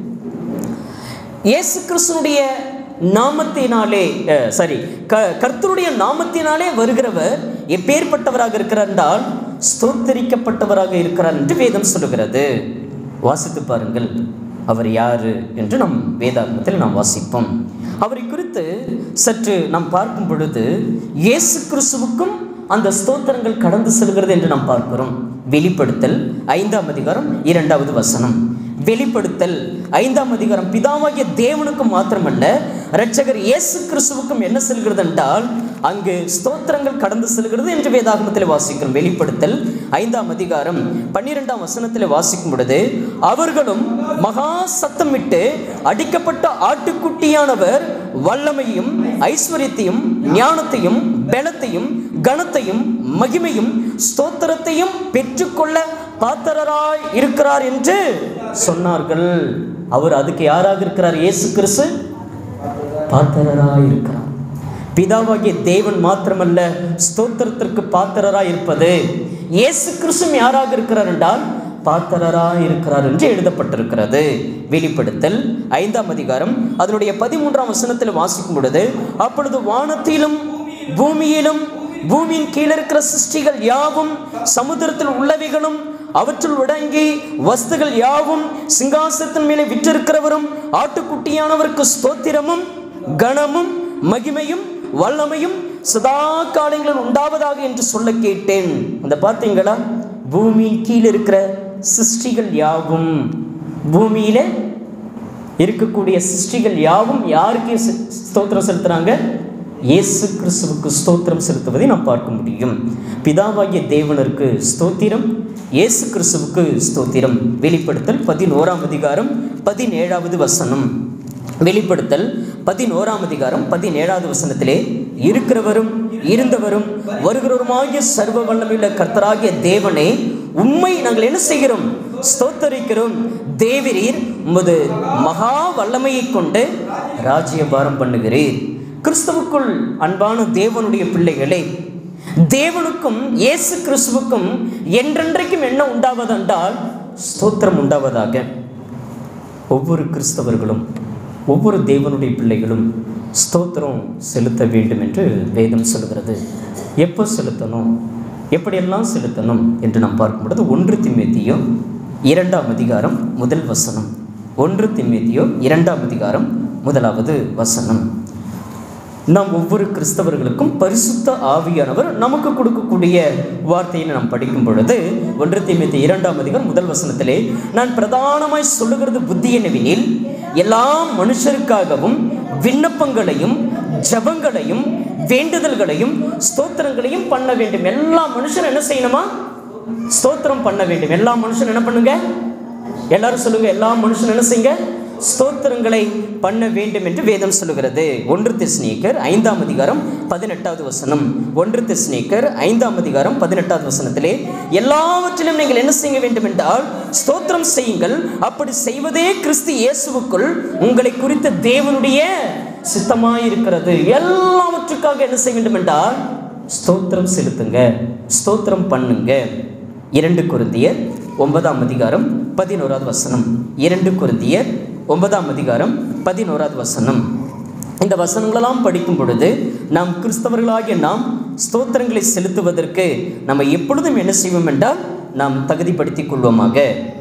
இயேசு கிறிஸ்துனுடைய நாமத்தினாலே சரி க கர்த்தருடைய நாமத்தினாலே வருகிறவர் எப்பேற்பட்டவராக இருக்கிறார் என்றால் ஸ்தோத்தரிக்கப்பட்டவராக இருக்கிறார் என்று வேதம் சொல்லுகிறது. வாசித்து பாருங்கள், அவர் யாரு என்று நம் வேதாகமத்தில் நாம் வாசிப்போம். அவரை குறித்து சற்று நாம் பார்க்கும் பொழுது இயேசு கிறிஸ்துவுக்கும் அந்த ஸ்தோத்திரங்கள் கடந்து செல்கிறது என்று நாம் பார்க்கிறோம். வெளிப்படுத்தல் ஐந்தாம் அதிகாரம் இரண்டாவது வசனம். வெளிப்படுத்தல் ஐந்தாம் அதிகாரம் பிதாவாகிய தேவனுக்கும் மாத்திரமல்ல, இரட்சகர் இயேசு கிறிஸ்துவுக்கும் என்ன செல்கிறது என்றால் அங்கு ஸ்தோத்திரங்கள் கடந்து செல்கிறது என்று வேதாகமத்தில் வாசிக்கிறோம். வெளிப்படுத்தல் ஐந்தாம் அதிகாரம் பன்னிரெண்டாம் வசனத்தில் வாசிக்கும் பொழுது, அவர்களும் மகா சத்தமிட்டு அடிக்கப்பட்ட ஆட்டுக்குட்டியானவர் வல்லமையும் ஐஸ்வர்யத்தையும் ஞானத்தையும் பலத்தையும் கனத்தையும் மகிமையும் ஸ்தோத்திரத்தையும் பெற்றுக்கொள்ள பாத்திரராய் இருக்கிறார் என்று சொன்னார்கள். அவர் அதுக்கு யாராக இருக்கிறார்? இயேசு கிறிஸ்து பாத்திரராய் இருக்கிறார். பிதாவாகிய தேவன் மாத்திரமல்ல ஸ்தோத்திரத்திற்கு பாத்திரராய் இருப்பது. இயேசு கிறிஸ்து யாராக இருக்கிறார் என்றால் பாத்திரராய் இருக்கிறார் என்று எழுதப்பட்டிருக்கிறது. வெளிப்படுத்தல் ஐந்தாம் அதிகாரம் அதனுடைய பதிமூன்றாம் வசனத்தில் வாசிக்கும் பொழுது, அப்பொழுது வானத்திலும் பூமியிலும் பூமியின் கீழே இருக்கிற சிருஷ்டிகள் யாவும் சமுத்திரத்தில் உள்ளவைகளும் அவற்றுள் அடங்கி வஸ்துகள் யாவும் சிங்காசனத்தின் மேலே விற்றிருக்கிறவரும் ஆட்டுக்குட்டியானவருக்கு ஸ்தோத்திரமும் கனமும் மகிமையும் வல்லமையும் சதா காலங்களில் உண்டாவதாக என்று சொல்ல கேட்டேன். அந்த பார்த்தீங்களா, பூமியின் கீழே இருக்கிற சிருஷ்டிகள் யாவும், பூமியில இருக்கக்கூடிய சிருஷ்டிகள் யாவும் யாருக்கு ஸ்தோத்திரம் செலுத்துறாங்க? இயேசு கிறிஸ்துவுக்கு ஸ்தோத்திரம் செலுத்துவதை நாம் பார்க்க முடியும். பிதாவாகிய தேவனருக்கு ஸ்தோத்திரம், இயேசு கிறிஸ்துவுக்கு ஸ்தோத்திரம். வெளிப்படுத்தல் பதினோராம் அதிகாரம் பதினேழாவது வசனம். வெளிப்படுத்தல் பதினோராம் அதிகாரம் பதினேழாவது வசனத்திலே, இருக்கிறவரும் இருந்தவரும் வருகிறவருமாகிய சர்வ வல்லமையுள்ள கர்த்தராகிய தேவனே, உம்மை நாங்கள் என்ன செய்கிறோம்? ஸ்தோத்தரிக்கிறோம். தேவரீர் உமது மகா வல்லமையை கொண்டு ராஜ்யபாரம் பண்ணுகிறீர். கிறிஸ்துவுக்குள் அன்பான தேவனுடைய பிள்ளைகளே, தேவனுக்கும் இயேசு கிறிஸ்துவுக்கும் என்றென்றைக்கும் என்ன உண்டாவதென்றால் ஸ்தோத்திரம் உண்டாவதாக. ஒவ்வொரு கிறிஸ்தவர்களும் ஒவ்வொரு தேவனுடைய பிள்ளைகளும் ஸ்தோத்திரம் செலுத்த வேண்டும் என்று வேதம் சொல்கிறது. எப்போ செலுத்தணும், எப்படியெல்லாம் செலுத்தணும் என்று நாம் பார்க்கும்பொழுது ஒன்று தீமோத்தேயு இரண்டாம் அதிகாரம் முதல் வசனம். ஒன்று தீமோத்தேயு இரண்டாம் அதிகாரம் முதலாவது வசனம். நாம் ஒவ்வொரு கிறிஸ்தவர்களுக்கும் பரிசுத்த ஆவியானவர் நமக்கு கொடுக்கக்கூடிய வார்த்தையை நாம் படிக்கும் பொழுது ஒன்று தீமோத்தேயு இரண்டாம் அதிகாரம் முதல் வசனத்திலே, நான் பிரதானமாய் சொல்லுகிறது புத்தி என்னவெனில், எல்லா மனுஷருக்காகவும் விண்ணப்பங்களையும் ஜபங்களையும் வேண்டுதல்களையும் ஸ்தோத்திரங்களையும் பண்ண வேண்டும். எல்லா மனுஷரும் என்ன செய்யணுமா? ஸ்தோத்திரம் பண்ண வேண்டும். எல்லா மனுஷரும் என்ன பண்ணுங்க? எல்லாரும் சொல்லுங்க, எல்லா மனுஷரும் என்ன செய்யுங்க? ஸ்தோத்திரங்களை பண்ண வேண்டும் என்று வேதம் சொல்லுகிறது. ஒன்று தெசலோனிக்கர் ஐந்தாம் அதிகாரம் பதினெட்டாவது வசனம். ஒன்று தெசலோனிக்கர் ஐந்தாம் அதிகாரம் பதினெட்டாவது வசனத்திலே, எல்லாவற்றிலும் நீங்கள் என்ன செய்ய வேண்டும் என்றால் ஸ்தோத்திரம் செய்யுங்கள், அப்படி செய்வதே கிறிஸ்து இயேசுவுக்குள் உங்களை குறித்த தேவனுடைய சித்தமாயிருக்கிறது. எல்லாவற்றுக்காக என்ன செய்ய வேண்டும் என்றால் ஸ்தோத்திரம் செலுத்துங்க, ஸ்தோத்திரம் பண்ணுங்க. இரண்டு கொரிந்தியர் ஒன்பதாம் அதிகாரம் பதினோராவது வசனம். இரண்டு கொரிந்தியர் ஒன்பதாம் அதிகாரம் பதினோராவது வசனம். இந்த வசனங்களெல்லாம் படிக்கும் பொழுது நாம் கிறிஸ்தவர்களாகிய நாம் ஸ்தோத்திரங்களை செலுத்துவதற்கு நம்ம எப்பொழுதும் என்ன செய்வோம் என்றால் நாம் தகுதிப்படுத்திக் கொள்வோமாக.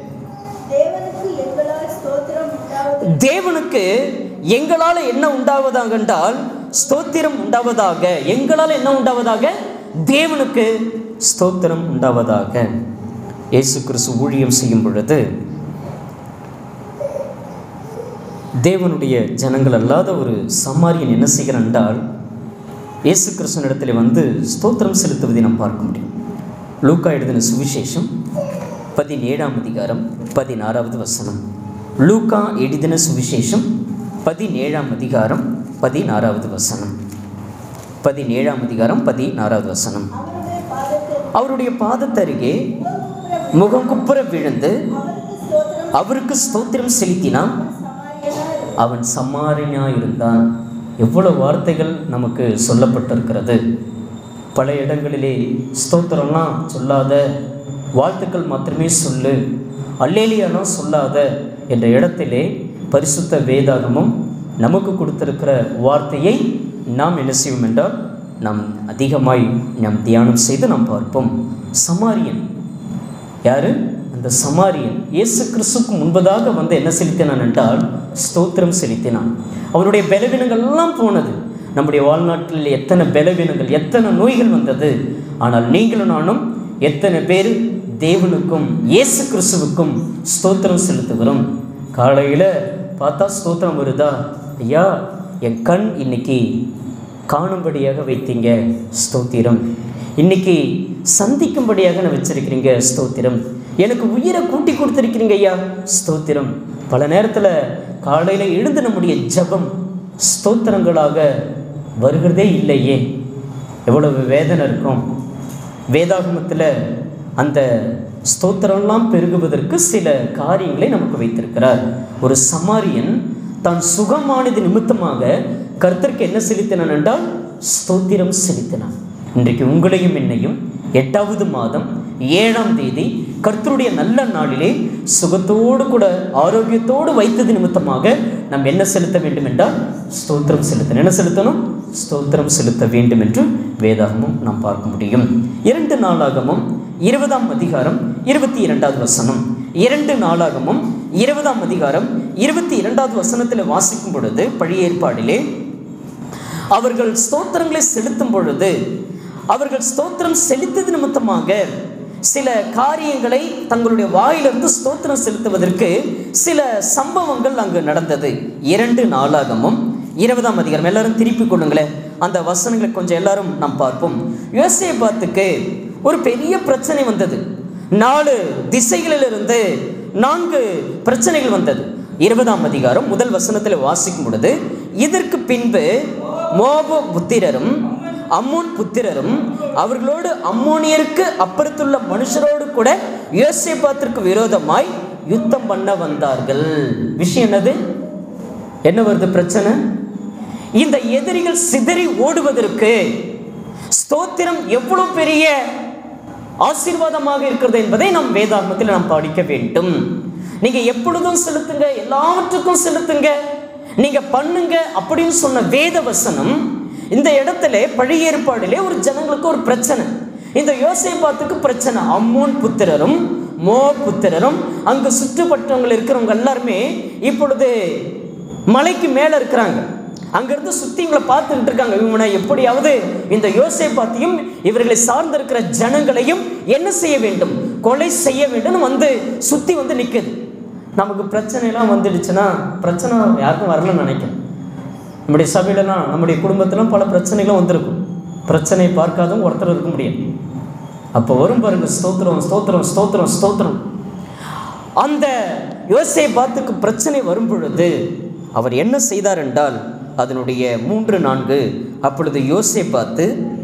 தேவனுக்கு எங்களால் என்ன உண்டாவதாக என்றால் ஸ்தோத்திரம் உண்டாவதாக. எங்களால் என்ன உண்டாவதாக? தேவனுக்கு ஸ்தோத்திரம் உண்டாவதாக. இயேசு கிறிஸ்து ஊழியம் செய்யும் பொழுது தேவனுடைய ஜனங்கள் அல்லாத ஒரு சமாரியன் என்ன செய்கிறான் என்றால் இயேசு கிறிஸ்துவினிடத்தில் வந்து ஸ்தோத்திரம் செலுத்துவதை நாம் பார்க்க முடியும். லூக்கா எழுதின சுவிசேஷம் பதினேழாம் அதிகாரம் பதினாறாவது வசனம். லூக்கா எழுதின சுவிசேஷம் பதினேழாம் அதிகாரம் பதினாறாவது வசனம். பதினேழாம் அதிகாரம் பதினாறாவது வசனம். அவருடைய பாதத்தருகே முகம் குப்புற விழுந்து அவருக்கு ஸ்தோத்திரம் செலுத்தினான். அவன் சமாரியனாய் இருந்தான். எவ்வளவு வார்த்தைகள் நமக்கு சொல்லப்பட்டிருக்கிறது. பல இடங்களிலே ஸ்தோத்திரம்லாம் சொல்லாத, வாழ்த்துக்கள் மாத்திரமே சொல்லு, அல்லேலியாலாம் சொல்லாத என்ற இடத்திலே பரிசுத்த வேதாகமும் நமக்கு கொடுத்திருக்கிற வார்த்தையை நாம் என்ன செய்வோம் என்றால் நாம் அதிகமாய் நாம் தியானம் செய்து நாம் பார்ப்போம். சமாரியன் யாரு? அந்த சமாரியன் இயேசு கிறிஸ்துக்கு முன்பதாக வந்து என்ன செலுத்தினான் என்றால் ஸ்தோத்திரம் செலுத்தினான். அவனுடைய பலவீனங்கள் எல்லாம் போனது. நம்முடைய வாழ்நாட்டில் எத்தனை பலவீனங்கள், எத்தனை நோய்கள் வந்தது. ஆனால் நீங்களும் நானும் எத்தனை பேர் தேவனுக்கும் இயேசு கிறிஸ்துவுக்கும் ஸ்தோத்திரம் செலுத்துகிறோம். காலையில் பார்த்தா ஸ்தோத்திரம் வருதா? ஐயா, என் கண் இன்னைக்கு காணும்படியாக வைத்தீங்க, ஸ்தோத்திரம். இன்னைக்கு சந்திக்கும்படியாக நான் வச்சிருக்கிறீங்க, ஸ்தோத்திரம். எனக்கு உயிரை கூட்டி கொடுத்துருக்கிறீங்க ஐயா, ஸ்தோத்திரம். பல நேரத்தில் காலையில் எழுந்து நம்முடைய ஜபம் ஸ்தோத்திரங்களாக வருகிறதே இல்லையே. எவ்வளவு வேதனை இருக்கும். வேதாகமத்தில் அந்த ஸ்தோத்திரம்லாம் பெருகுவதற்கு சில காரியங்களை நமக்கு வைத்திருக்கிறார். ஒரு சமாரியன் தான் சுகமானது நிமித்தமாக கர்த்தருக்கு என்ன செலுத்தினான் என்றால் ஸ்தோத்திரம் செலுத்தினான். இன்றைக்கு உங்களையும் என்னையும் எட்டாவது மாதம் ஏழாம் தேதி கர்த்தருடைய நல்ல நாளிலே சுகத்தோடு கூட ஆரோக்கியத்தோடு வைத்தது நிமித்தமாக நாம் என்ன செலுத்த வேண்டும் என்றால் ஸ்தோத்திரம் செலுத்தணும். என்ன செலுத்தணும்? ஸ்தோத்திரம் செலுத்த வேண்டும் என்று வேதாகமும் நாம் பார்க்க முடியும். இரண்டு நாளாகமும் இருபதாம் அதிகாரம் இருபத்தி இரண்டாவது வசனம். இரண்டு நாளாகமும் இருபதாம் அதிகாரம் இருபத்தி இரண்டாவது வசனத்தில் வாசிக்கும் பொழுது பழைய ஏற்பாடிலே அவர்கள் ஸ்தோத்திரங்களை செலுத்தும் பொழுது அவர்கள் ஸ்தோத்திரம் செலுத்தது நிமித்தமாக சில காரியங்களை தங்களுடைய வாயிலிருந்து ஸ்தோத்திரம் செலுத்துவதற்கு சில சம்பவங்கள் அங்கு நடந்தது. இரண்டு நாளாகமும் இருபதாம் அதிகாரம். எல்லாரும் திருப்பி கொள்ளுங்களேன், அந்த வசனங்களை கொஞ்சம் எல்லாரும் நாம் பார்ப்போம். யோசேபாத்துக்கு ஒரு பெரிய பிரச்சனை வந்தது. நாலு திசைகளிலிருந்து நான்கு பிரச்சனைகள் வந்தது. இருபதாம் அதிகாரம் முதல் வசனத்தில் வாசிக்கும் பொழுது, இதற்கு பின்பு மோவாபு புத்திரரும் அம்மோன் புத்திரரும் அவர்களோடு அம்மோனியருக்கு அப்புறத்துள்ள மனுஷரோடு கூட யோசேபாத்திற்கு விரோதமாய் யுத்தம் பண்ண வந்தார்கள். விஷயம் என்னது? என்ன வருது பிரச்சனை? இந்த எதிரிகள் சிதறி ஓடுவதற்கு ஸ்தோத்திரம் எவ்வளவு பெரிய ஆசீர்வாதமாக இருக்கிறது என்பதை நாம் வேதாகமத்தில் நாம் படிக்க வேண்டும். நீங்க எப்பொழுதும் செலுத்துங்க, எல்லாவற்றுக்கும் செலுத்துங்க, நீங்க பண்ணுங்க அப்படின்னு சொன்ன வேத வசனம் இந்த இடத்துல பழைய ஏற்பாடிலே ஒரு ஜனங்களுக்கு ஒரு பிரச்சனை. இந்த யோசேபாத்துக்கு பிரச்சனை. அம்மோன் புத்திரரும் மோவாப் புத்திரரும் அங்கு சுற்றுப்பட்டவங்க இருக்கிறவங்க எல்லாருமே இப்பொழுது மலைக்கு மேலே இருக்கிறாங்க. அங்கிருந்து சுற்றி இவங்களை பார்த்துட்டு இருக்காங்க. இவனை எப்படியாவது இந்த யோசேபாத்தையும் இவர்களை சார்ந்திருக்கிற ஜனங்களையும் என்ன செய்ய வேண்டும்? கொலை செய்ய வேண்டும். வந்து சுற்றி வந்து நிற்குது. நமக்கு பிரச்சனைலாம் வந்துடுச்சுன்னா, பிரச்சனை யாருக்கும் வரலன்னு நினைக்கிறேன். நம்முடைய சபையிலலாம் நம்முடைய குடும்பத்திலும் பல பிரச்சனைகளும் வந்திருக்கும். பிரச்சனையை பார்க்காதும் ஒருத்தர் இருக்க முடியாது. அப்போ வரும் பாருங்க, ஸ்தோத்திரம் ஸ்தோத்திரம் ஸ்தோத்திரம் ஸ்தோத்திரம். அந்த யோசேபாத்துக்கு பிரச்சனை வரும் பொழுது அவர் என்ன செய்தார் என்றால் அதனுடைய மூன்று நான்கு அப்பொழுது யோசேபாத்து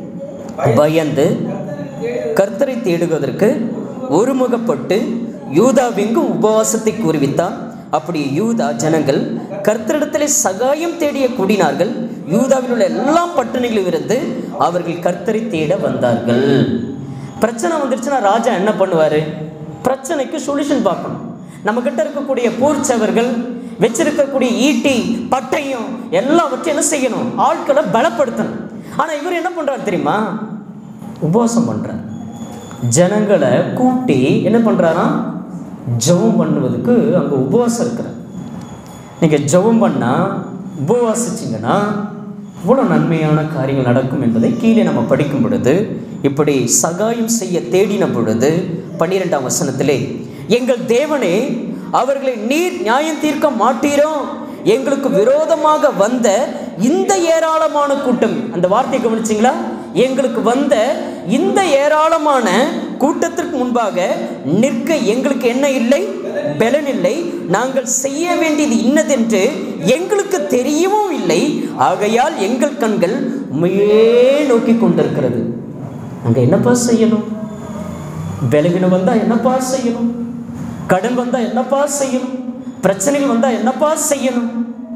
பயந்து கர்த்தரை தேடுவதற்கு ஒருமுகப்பட்டு யூதாவெங்கும் உபவாசத்தை கூறுவித்தார். அப்படி யூதா ஜனங்கள் கர்த்தரிடத்திலே சகாயம் தேடிய கூடினார்கள். யூதாவில் உள்ள எல்லா பட்டணங்களிலும் இருந்து அவர்கள் கர்த்தரை தேட வந்தார்கள். பிரச்சனை வந்துருச்சுன்னா ராஜா என்ன பண்ணுவார்? பிரச்சனைக்கு சொல்யூஷன் பார்க்கணும். நம்ம கிட்ட இருக்கக்கூடிய போர்ச்சவர்கள் வச்சிருக்கக்கூடிய ஈட்டி பட்டையும் எல்லாவற்றையும் என்ன செய்யணும்? ஆட்களை பலப்படுத்தணும். ஆனால் இவர் என்ன பண்றாரு தெரியுமா? உபவாசம் பண்றார். ஜனங்களை கூட்டி என்ன பண்றாரா? ஜெபம் பண்ணுவதுக்கு அங்கே உபவாசம் இருக்கிறார். நீங்கள் ஜெபம் பண்ணால் உபவாசிச்சிங்கன்னா இவ்வளோ நன்மையான காரியங்கள் நடக்கும் என்பதை கீழே நம்ம படிக்கும் பொழுது இப்படி சகாயம் செய்ய தேடின பொழுது பன்னிரெண்டாம் வசனத்திலே, எங்கள் தேவனே, அவர்களை நீர் நியாயம் தீர்க்க மாட்டீரோ எங்களுக்கு விரோதமாக வந்த இந்த ஏராளமான கூட்டம், அந்த வார்த்தையை கவனிச்சிங்களா? எங்களுக்கு வந்த இந்த ஏராளமான கூட்டத்திற்கு முன்பாக நிற்க எங்களுக்கு என்ன இல்லை? பலன் இல்லை. நாங்கள் செய்ய வேண்டியது இன்னதென்று எங்களுக்கு தெரியவும் இல்லை. ஆகையால் எங்கள் கண்கள் உண்மையே நோக்கி கொண்டிருக்கிறது. அங்க என்னப்பா செய்யணும்? பலவீனம் வந்தா என்னப்பா செய்யணும்? கடன் வந்தா என்னப்பா செய்யணும்? பிரச்சனைகள் வந்தா என்னப்பா செய்யணும்?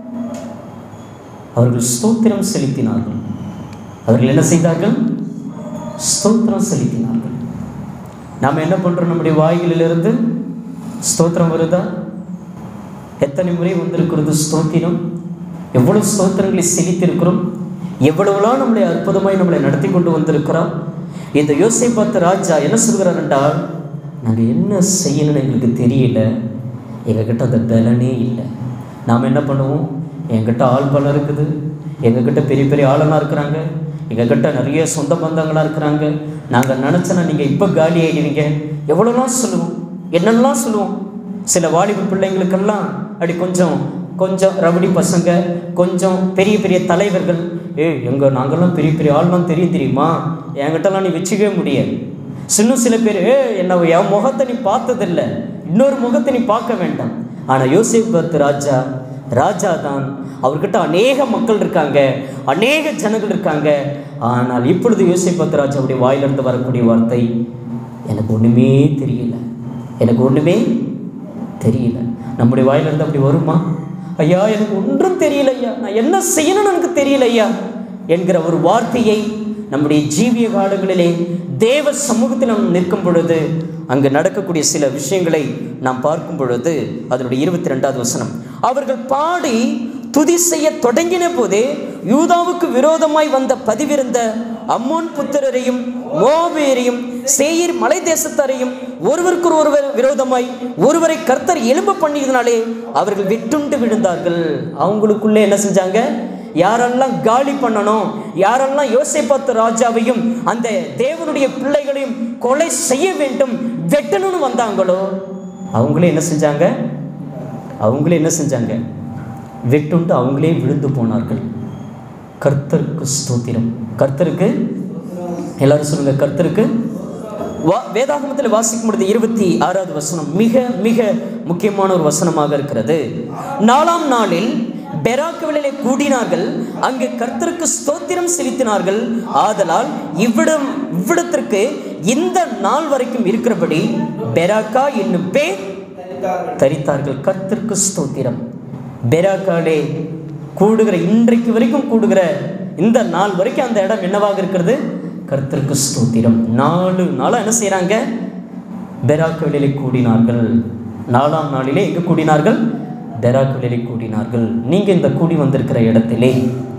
அவர்கள் ஸ்தோத்திரம் செலுத்தினார்கள். அவர்கள் என்ன செய்தார்கள்? ஸ்தோத்திரம் செலுத்தினார்கள். நாம் என்ன பண்றோம்? நம்முடைய வாய்களிலிருந்து ஸ்தோத்திரம் வருதா? எத்தனை முறை வந்திருக்கிறது ஸ்தோத்திரம்? எவ்வளவு ஸ்தோத்திரங்களை செலுத்தியிருக்கிறோம்? எவ்வளவுலாம் நம்மளை அற்புதமாய் நம்மளை நடத்தி கொண்டு வந்திருக்கிறோம். இந்த யோசேப்பாத்து ராஜா என்ன சொல்கிறார் என்றால், நாங்கள் என்ன செய்யணும்னு எங்களுக்கு தெரியல, எங்ககிட்ட அந்த பலனே இல்லை. நாம் என்ன பண்ணுவோம்? எங்கிட்ட ஆள் பலம் இருக்குது, எங்ககிட்ட பெரிய பெரிய ஆளுநர் இருக்கிறாங்க, எங்ககிட்ட நிறைய சொந்த பந்தங்களாக இருக்கிறாங்க, நாங்கள் நினச்சோன்னா நீங்கள் இப்போ காலி ஆகிடுவீங்க, எவ்வளோலாம் சொல்லுவோம், என்னெல்லாம் சொல்லுவோம். சில வாலிப பிள்ளைங்களுக்கெல்லாம் அப்படி கொஞ்சம் கொஞ்சம் ரவுடி பசங்க, கொஞ்சம் பெரிய பெரிய தலைவர்கள், ஏ எங்கள் நாங்கள்லாம் பெரிய பெரிய ஆள்லாம் தெரியும் தெரியுமா, என்கிட்டலாம் நீ வச்சுக்கவே முடியாது. இன்னும் சில பேர், ஏ என்ன என் முகத்தை நீ பார்த்ததில்லை, இன்னொரு முகத்தை நீ பார்க்க வேண்டாம். ஆனால் யோசேப்பாத்து ராஜா ராஜா தான். அவர்கிட்ட அநேக மக்கள் இருக்காங்க, அநேக ஜனங்கள் இருக்காங்க. ஆனால் இப்பொழுது யோசேப்பாத்து ராஜாவுடைய வாயிலிருந்து வரக்கூடிய வார்த்தை, எனக்கு ஒன்றுமே தெரியல, எனக்கு ஒன்றுமே தெரியல. நம்முடைய வாயிலிருந்து அப்படி வருமா? ஐயா எனக்கு ஒன்றும் தெரியல ஐயா, நான் என்ன செய்யணும்னு எனக்கு தெரியல ஐயா என்கிற ஒரு வார்த்தையை நம்முடைய ஜீவிய காலங்களிலே தேவ சமூகத்தில் நாம் நிற்கும் பொழுது அங்கு நடக்கக்கூடிய சில விஷயங்களை நாம் பார்க்கும் பொழுது, அதனுடைய இருபத்தி ரெண்டாவது வசனம், அவர்கள் பாடி துதி செய்ய தொடங்கின போதே யூதாவுக்கு விரோதமாய் வந்த பதிவிருந்த அம்மோன் புத்திரரையும் மோவாபியரையும் சேயீர் மலை தேசத்தாரையும் ஒருவருக்கு ஒருவர் விரோதமாய் ஒருவரை கர்த்தர் எழும்ப பண்ணியதனாலே அவர்கள் வெட்டுண்டு விழுந்தார்கள். அவங்களுக்குள்ளே என்ன செஞ்சாங்க? யாரெல்லாம் காலி பண்ணணும், யாரெல்லாம் யோசேப்பாத்து ராஜாவையும் அந்த தேவனுடைய பிள்ளைகளையும் கொலை செய்ய வேண்டும், வெட்டணும்னு வந்தாங்களோ அவங்களே என்ன செஞ்சாங்க? அவங்களே என்ன செஞ்சாங்க? வெட்டுண்டு அவங்களே விழுந்து போனார்கள். கர்த்தருக்கு ஸ்தோத்திரம். கர்த்தருக்கு, எல்லாரும் சொல்லுங்க, கர்த்தருக்கு. வா வேதாகமத்தில் வாசிக்கும் பொழுது இருபத்தி ஆறாவது வசனம் மிக மிக முக்கியமான ஒரு வசனமாக இருக்கிறது. நாலாம் நாளில் பெராக்குவிலே கூடினார்கள், அங்கு கர்த்தருக்கு ஸ்தோத்திரம் செலுத்தினார்கள். ஆதலால் இவ்விடம் இவ்விடத்திற்கு இந்த நாள் வரைக்கும் இருக்கிறபடி பெராக்கா என்னும் பேர் தரித்தார்கள். கர்த்தருக்கு ஸ்தோத்திரம். பெராக்காலே கூடுகிற இன்றைக்கு வரைக்கும் கூடுகிற இந்த நாள் வரைக்கும் அந்த இடம் என்னவாக இருக்கிறது? கர்த்தருக்கு ஸ்தோத்திரம். நாலு நாளாக என்ன செய்கிறாங்க? பெராக்குவிலே கூடினார்கள். நாலாம் நாளிலே எங்கே கூடினார்கள்? பெராக்குவிலே கூடினார்கள். நீங்கள் இந்த கூடி வந்திருக்கிற இடத்திலே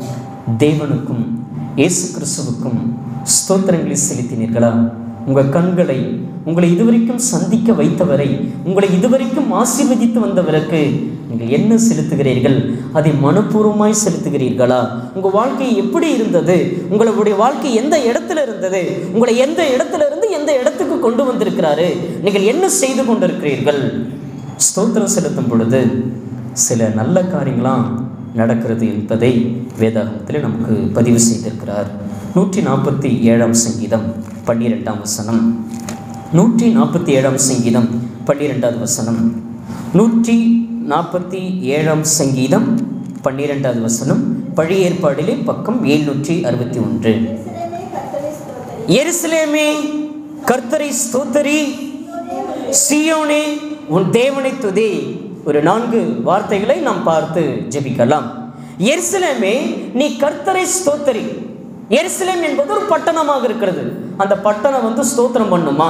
தேவனுக்கும் இயேசு கிறிஸ்துவுக்கும் ஸ்தோத்திரங்களை செலுத்தினீர்களா? உங்கள் கண்களை உங்களை இதுவரைக்கும் சந்திக்க வைத்தவரை, உங்களை இதுவரைக்கும் ஆசீர்வதித்து வந்தவருக்கு நீங்கள் என்ன செலுத்துகிறீர்கள்? அதை மனப்பூர்வமாய் செலுத்துகிறீர்களா? உங்கள் வாழ்க்கை எப்படி இருந்தது? உங்களுடைய வாழ்க்கை எந்த இடத்துல இருந்தது? உங்களை எந்த இடத்துல இருந்து எந்த இடத்துக்கு கொண்டு வந்திருக்கிறாரு? நீங்கள் என்ன செய்து கொண்டிருக்கிறீர்கள்? ஸ்தோத்திரம் செலுத்தும் பொழுது சில நல்ல காரியங்களாம் நடக்கிறது என்பதை வேதாகமத்தில் நமக்கு பதிவு செய்திருக்கிறார். நூற்றி நாற்பத்தி ஏழாம் சங்கீதம் பன்னிரெண்டாம் வசனம். நூற்றி நாற்பத்தி ஏழாம் சங்கீதம் பன்னிரெண்டாவது வசனம். நூற்றி நாற்பத்தி ஏழாம் சங்கீதம் பன்னிரெண்டாவது வசனம். பழைய ஏற்பாடிலே பக்கம் எழுநூற்றி அறுபத்தி ஒன்று. எருசலேமே கர்த்தரை ஸ்தோத்தரி, சீயோனே உன் தேவனை துதி. ஒரு நான்கு வார்த்தைகளை நாம் பார்த்து ஜெபிக்கலாம். எருசலேமே நீ கர்த்தரை ஸ்தோத்தரி. எருசலேம் என்பது ஒரு பட்டணமாக இருக்கிறது. அந்த பட்டணம் வந்து ஸ்தோத்திரம் பண்ணுமா?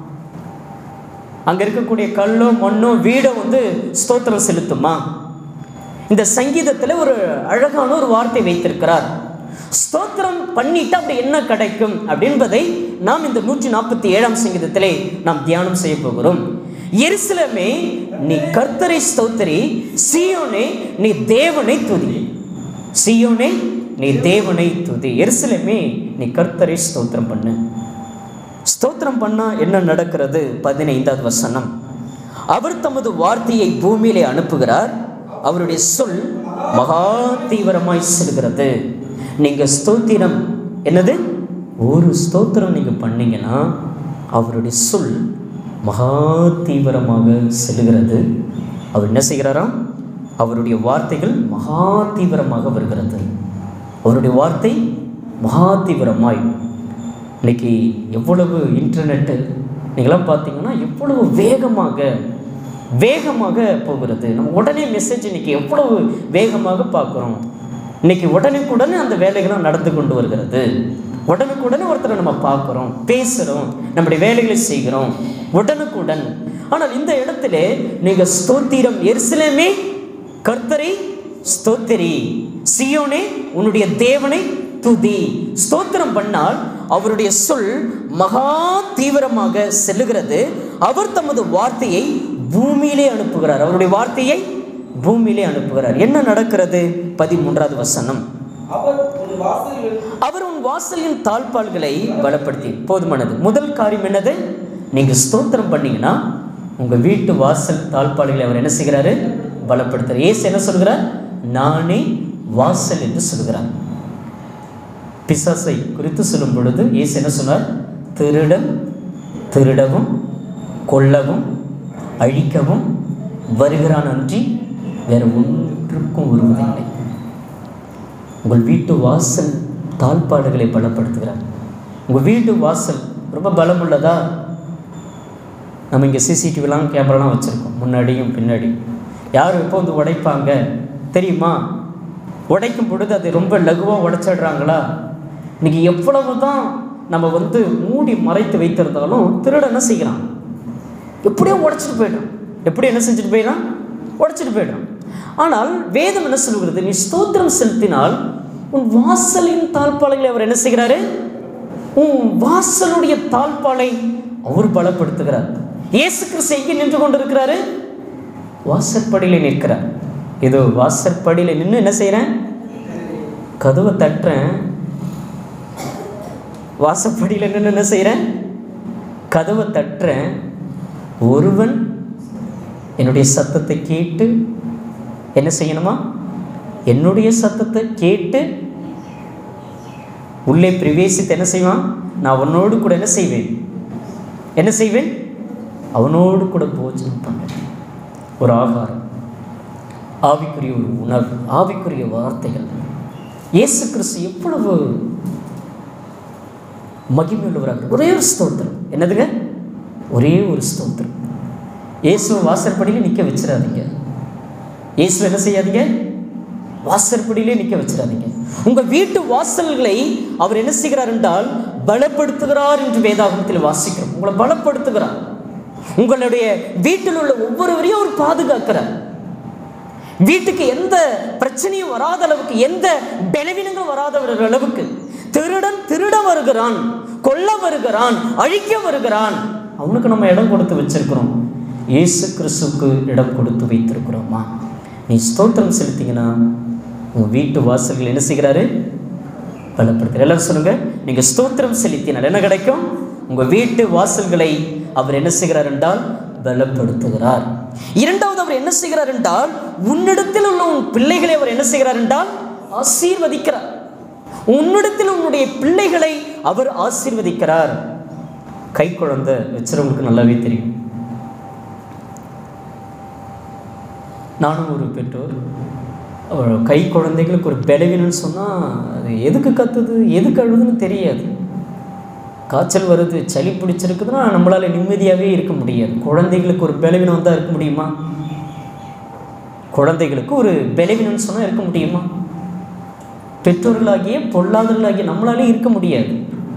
அங்க இருக்கக்கூடிய கல்லோ மண்ணோ வீடோ வந்து ஸ்தோத்திரம் செலுத்துமா? இந்த சங்கீதத்தில் ஒரு அழகான ஒரு வார்த்தை வைத்திருக்கிறார். ஸ்தோத்திரம் பண்ணிட்டு அப்படி என்ன கிடைக்கும் அப்படின்பதை நாம் இந்த நூற்றி நாற்பத்தி ஏழாம் சங்கீதத்திலே நாம் தியானம் செய்ய போகிறோம். எருசலேமே நீ கர்த்தரை ஸ்தோத்திரி, சீயோனே நீ தேவனை துதி. சீயோனே நீ தேவனை துதி. எருசலேமே நீ கர்த்தரை ஸ்தோத்திரம் பண்ணு. ஸ்தோத்திரம் பண்ணா என்ன நடக்கிறது? பதினைந்தாவது வசனம். அவர் தமது வார்த்தையை பூமியிலே அனுப்புகிறார், அவருடைய சொல் மகா தீவிரமாய் செல்கிறது. நீங்கள் ஸ்தோத்திரம் என்னது, ஒரு ஸ்தோத்திரம் நீங்கள் பண்ணீங்கன்னா அவருடைய சொல் மகா தீவிரமாக செல்கிறது. அவர் என்ன செய்கிறாராம், அவருடைய வார்த்தைகள் மகா தீவிரமாக வருகிறது. அவருடைய வார்த்தை மகா தீவிரமாய். இன்றைக்கி எவ்வளவு இன்டர்நெட்டு நீங்களாம் பார்த்தீங்கன்னா எவ்வளவு வேகமாக வேகமாக போகிறது. நம்ம உடனே மெசேஜ் இன்றைக்கி எவ்வளவு வேகமாக பார்க்குறோம். இன்றைக்கி உடனுக்குடனே அந்த வேலைகளும் நடந்து கொண்டு வருகிறது. உடனுக்குடனே ஒருத்தரை நம்ம பார்க்குறோம், பேசுகிறோம், நம்முடைய வேலைகளை செய்கிறோம் உடனுக்குடன். ஆனால் இந்த இடத்துல நீங்கள் ஸ்தோத்திரம், எருசலேமே கர்த்தரை ஸ்தோத்திரி, சீயோனே உன்னுடைய தேவனை துதி. ஸ்தோத்திரம் பண்ணால் அவருடைய சொல் மகா தீவிரமாக செல்லுகிறது. அவர் தமது வார்த்தையை பூமியிலே அனுப்புகிறார். அவருடைய வார்த்தையை பூமியிலே அனுப்புகிறார். என்ன நடக்கிறது? பதிமூன்றாவது வசனம், அவர் உன் வாசலின் தாழ்பால்களை பலப்படுத்தி. போதுமானது. முதல் காரியம் என்னது? நீங்கள் ஸ்தோத்திரம் பண்ணீங்கன்னா உங்கள் வீட்டு வாசல் தாழ்பால்களை அவர் என்ன செய்கிறாரு? பலப்படுத்துகிறார். ஏசு என்ன சொல்கிறார்? நானே வாசல் என்று சொல்கிறார். பிசாசை குறித்து சொல்லும் பொழுது ஏசு என்ன சொன்னார்? திருடன் திருடவும் கொல்லவும் அழிக்கவும் வருகிறான் அன்றி வேறு ஒன்றுக்கும் வருவதில்லை. உங்கள் வீட்டு வாசல் தாழ்பாடுகளை பலப்படுத்துகிறார். உங்கள் வீட்டு வாசல் ரொம்ப பலம் உள்ளதா? நம்ம இங்கே சிசிடிவிலாம் கேமராலாம் வச்சுருக்கோம், முன்னாடியும் பின்னாடி. யார் எப்போ வந்து உடைப்பாங்க தெரியுமா? உடைக்கும் பொழுது அது ரொம்ப லகுவாக உடைச்சிடுறாங்களா? இன்றைக்கி எவ்வளவு தான் நம்ம வந்து மூடி மறைத்து வைத்திருந்தாலும் திருடன் என்ன செய்கிறான்? எப்படியோ உடைச்சிட்டு போய்டும். எப்படி என்ன செஞ்சுட்டு போயிடலாம்? உடைச்சிட்டு போய்டும். ஆனால் வேதம் என்ன சொல்கிறது? நீ ஸ்தோத்திரம் செலுத்தினால் உன் வாசலின் தாழ்பாளைகளை அவர் என்ன செய்கிறாரு? உன் வாசலுடைய தாழ்பாளை அவர் பலப்படுத்துகிறார். இயேசு கிறிஸ்து எங்கே நின்று கொண்டு இருக்கிறாரு? வாசற்படியில் நிற்கிறார். இதோ வாசற்படியில் நின்று என்ன செய்கிறேன்? கதவை தட்டுறேன். வாசப்படியில் நின்று என்ன செய்கிறேன்? கதவை தட்டுறேன். ஒருவன் என்னுடைய சத்தத்தை கேட்டு என்ன செய்யணுமா? என்னுடைய சத்தத்தை கேட்டு உள்ளே பிரவேசித்து என்ன செய்வான்? நான் அவனோடு கூட என்ன செய்வேன்? என்ன செய்வேன்? அவனோடு கூட போஜனம் பண்ணேன். ஒரு ஆகாரம், ஆவிக்குரிய ஒரு உணவு, ஆவிக்குரிய வார்த்தைகள். இயேசு கிறிஸ்து எவ்வளவு மகிமையுள்ளவராக. ஒரே ஒரு ஸ்தோத்திரம். என்னதுங்க? ஒரே ஒரு ஸ்தோத்திரம். இயேசுவை வாசற்படியில் நிற்க வச்சிடாதீங்க. இயேசு என்ன செய்யாதீங்க? வாசற்படியிலே நிற்க வச்சிடாதீங்க. உங்கள் வீட்டு வாசல்களை அவர் என்ன செய்கிறார் என்றால் பலப்படுத்துகிறார் என்று வேதாகமத்தில் வாசிக்கிறோம். உங்களை பலப்படுத்துகிறார். உங்களுடைய வீட்டில் உள்ள ஒவ்வொருவரையும் அவர் பாதுகாக்கிறார். வீட்டுக்கு எந்த பிரச்சனையும் வராத அளவுக்கு, எந்த பலவீனங்களும் வராத அளவுக்கு. திருடன் திருட வருகிறான், கொல்ல வருகிறான், அழிக்க வருகிறான். அவனுக்கு நம்ம இடம் கொடுத்து வச்சிருக்கிறோம். இயேசு கிறிஸ்துவுக்கு இடம் கொடுத்து வைத்திருக்கிறோமா? நீ ஸ்தோத்திரம் செலுத்திங்கன்னா உங்கள் வீட்டு வாசல்கள் என்ன செய்கிறாரு? பலப்படுத்துகிறார். எல்லாரும் சொல்லுங்க, நீங்கள் ஸ்தோத்திரம் செலுத்தினால் என்ன கிடைக்கும்? உங்கள் வீட்டு வாசல்களை அவர் என்ன செய்கிறார் என்றால் பலப்படுத்துகிறார். இரண்டாவது அவர் என்ன செய்கிறார் என்றால் உன்னிடத்தில் உள்ள உன் பிள்ளைகளை அவர் என்ன செய்கிறார் என்றால் ஆசீர்வதிக்கிறார். உன்னிடத்தில் உன்னுடைய பிள்ளைகளை அவர் ஆசீர்வதிக்கிறார். கை குழந்தை வச்சுறவங்களுக்கு நல்லாவே தெரியும். நானும் ஒரு பெற்றோர். கை குழந்தைகளுக்கு ஒரு பலவீனம்னு சொன்னால் அது எதுக்கு கத்துது, எதுக்கு அழுதுன்னு தெரியாது. காய்ச்சல் வருது, சளி பிடிச்சிருக்குதுன்னா நம்மளால் நிம்மதியாகவே இருக்க முடியாது. குழந்தைகளுக்கு ஒரு பலவீனம் வந்தால் இருக்க முடியுமா? குழந்தைகளுக்கு ஒரு பலவீனம்னு சொன்னால் இருக்க முடியுமா? பெற்றோர்களாகிய பொல்லாதவர்களாகிய நம்மளாலே இருக்க முடியாது.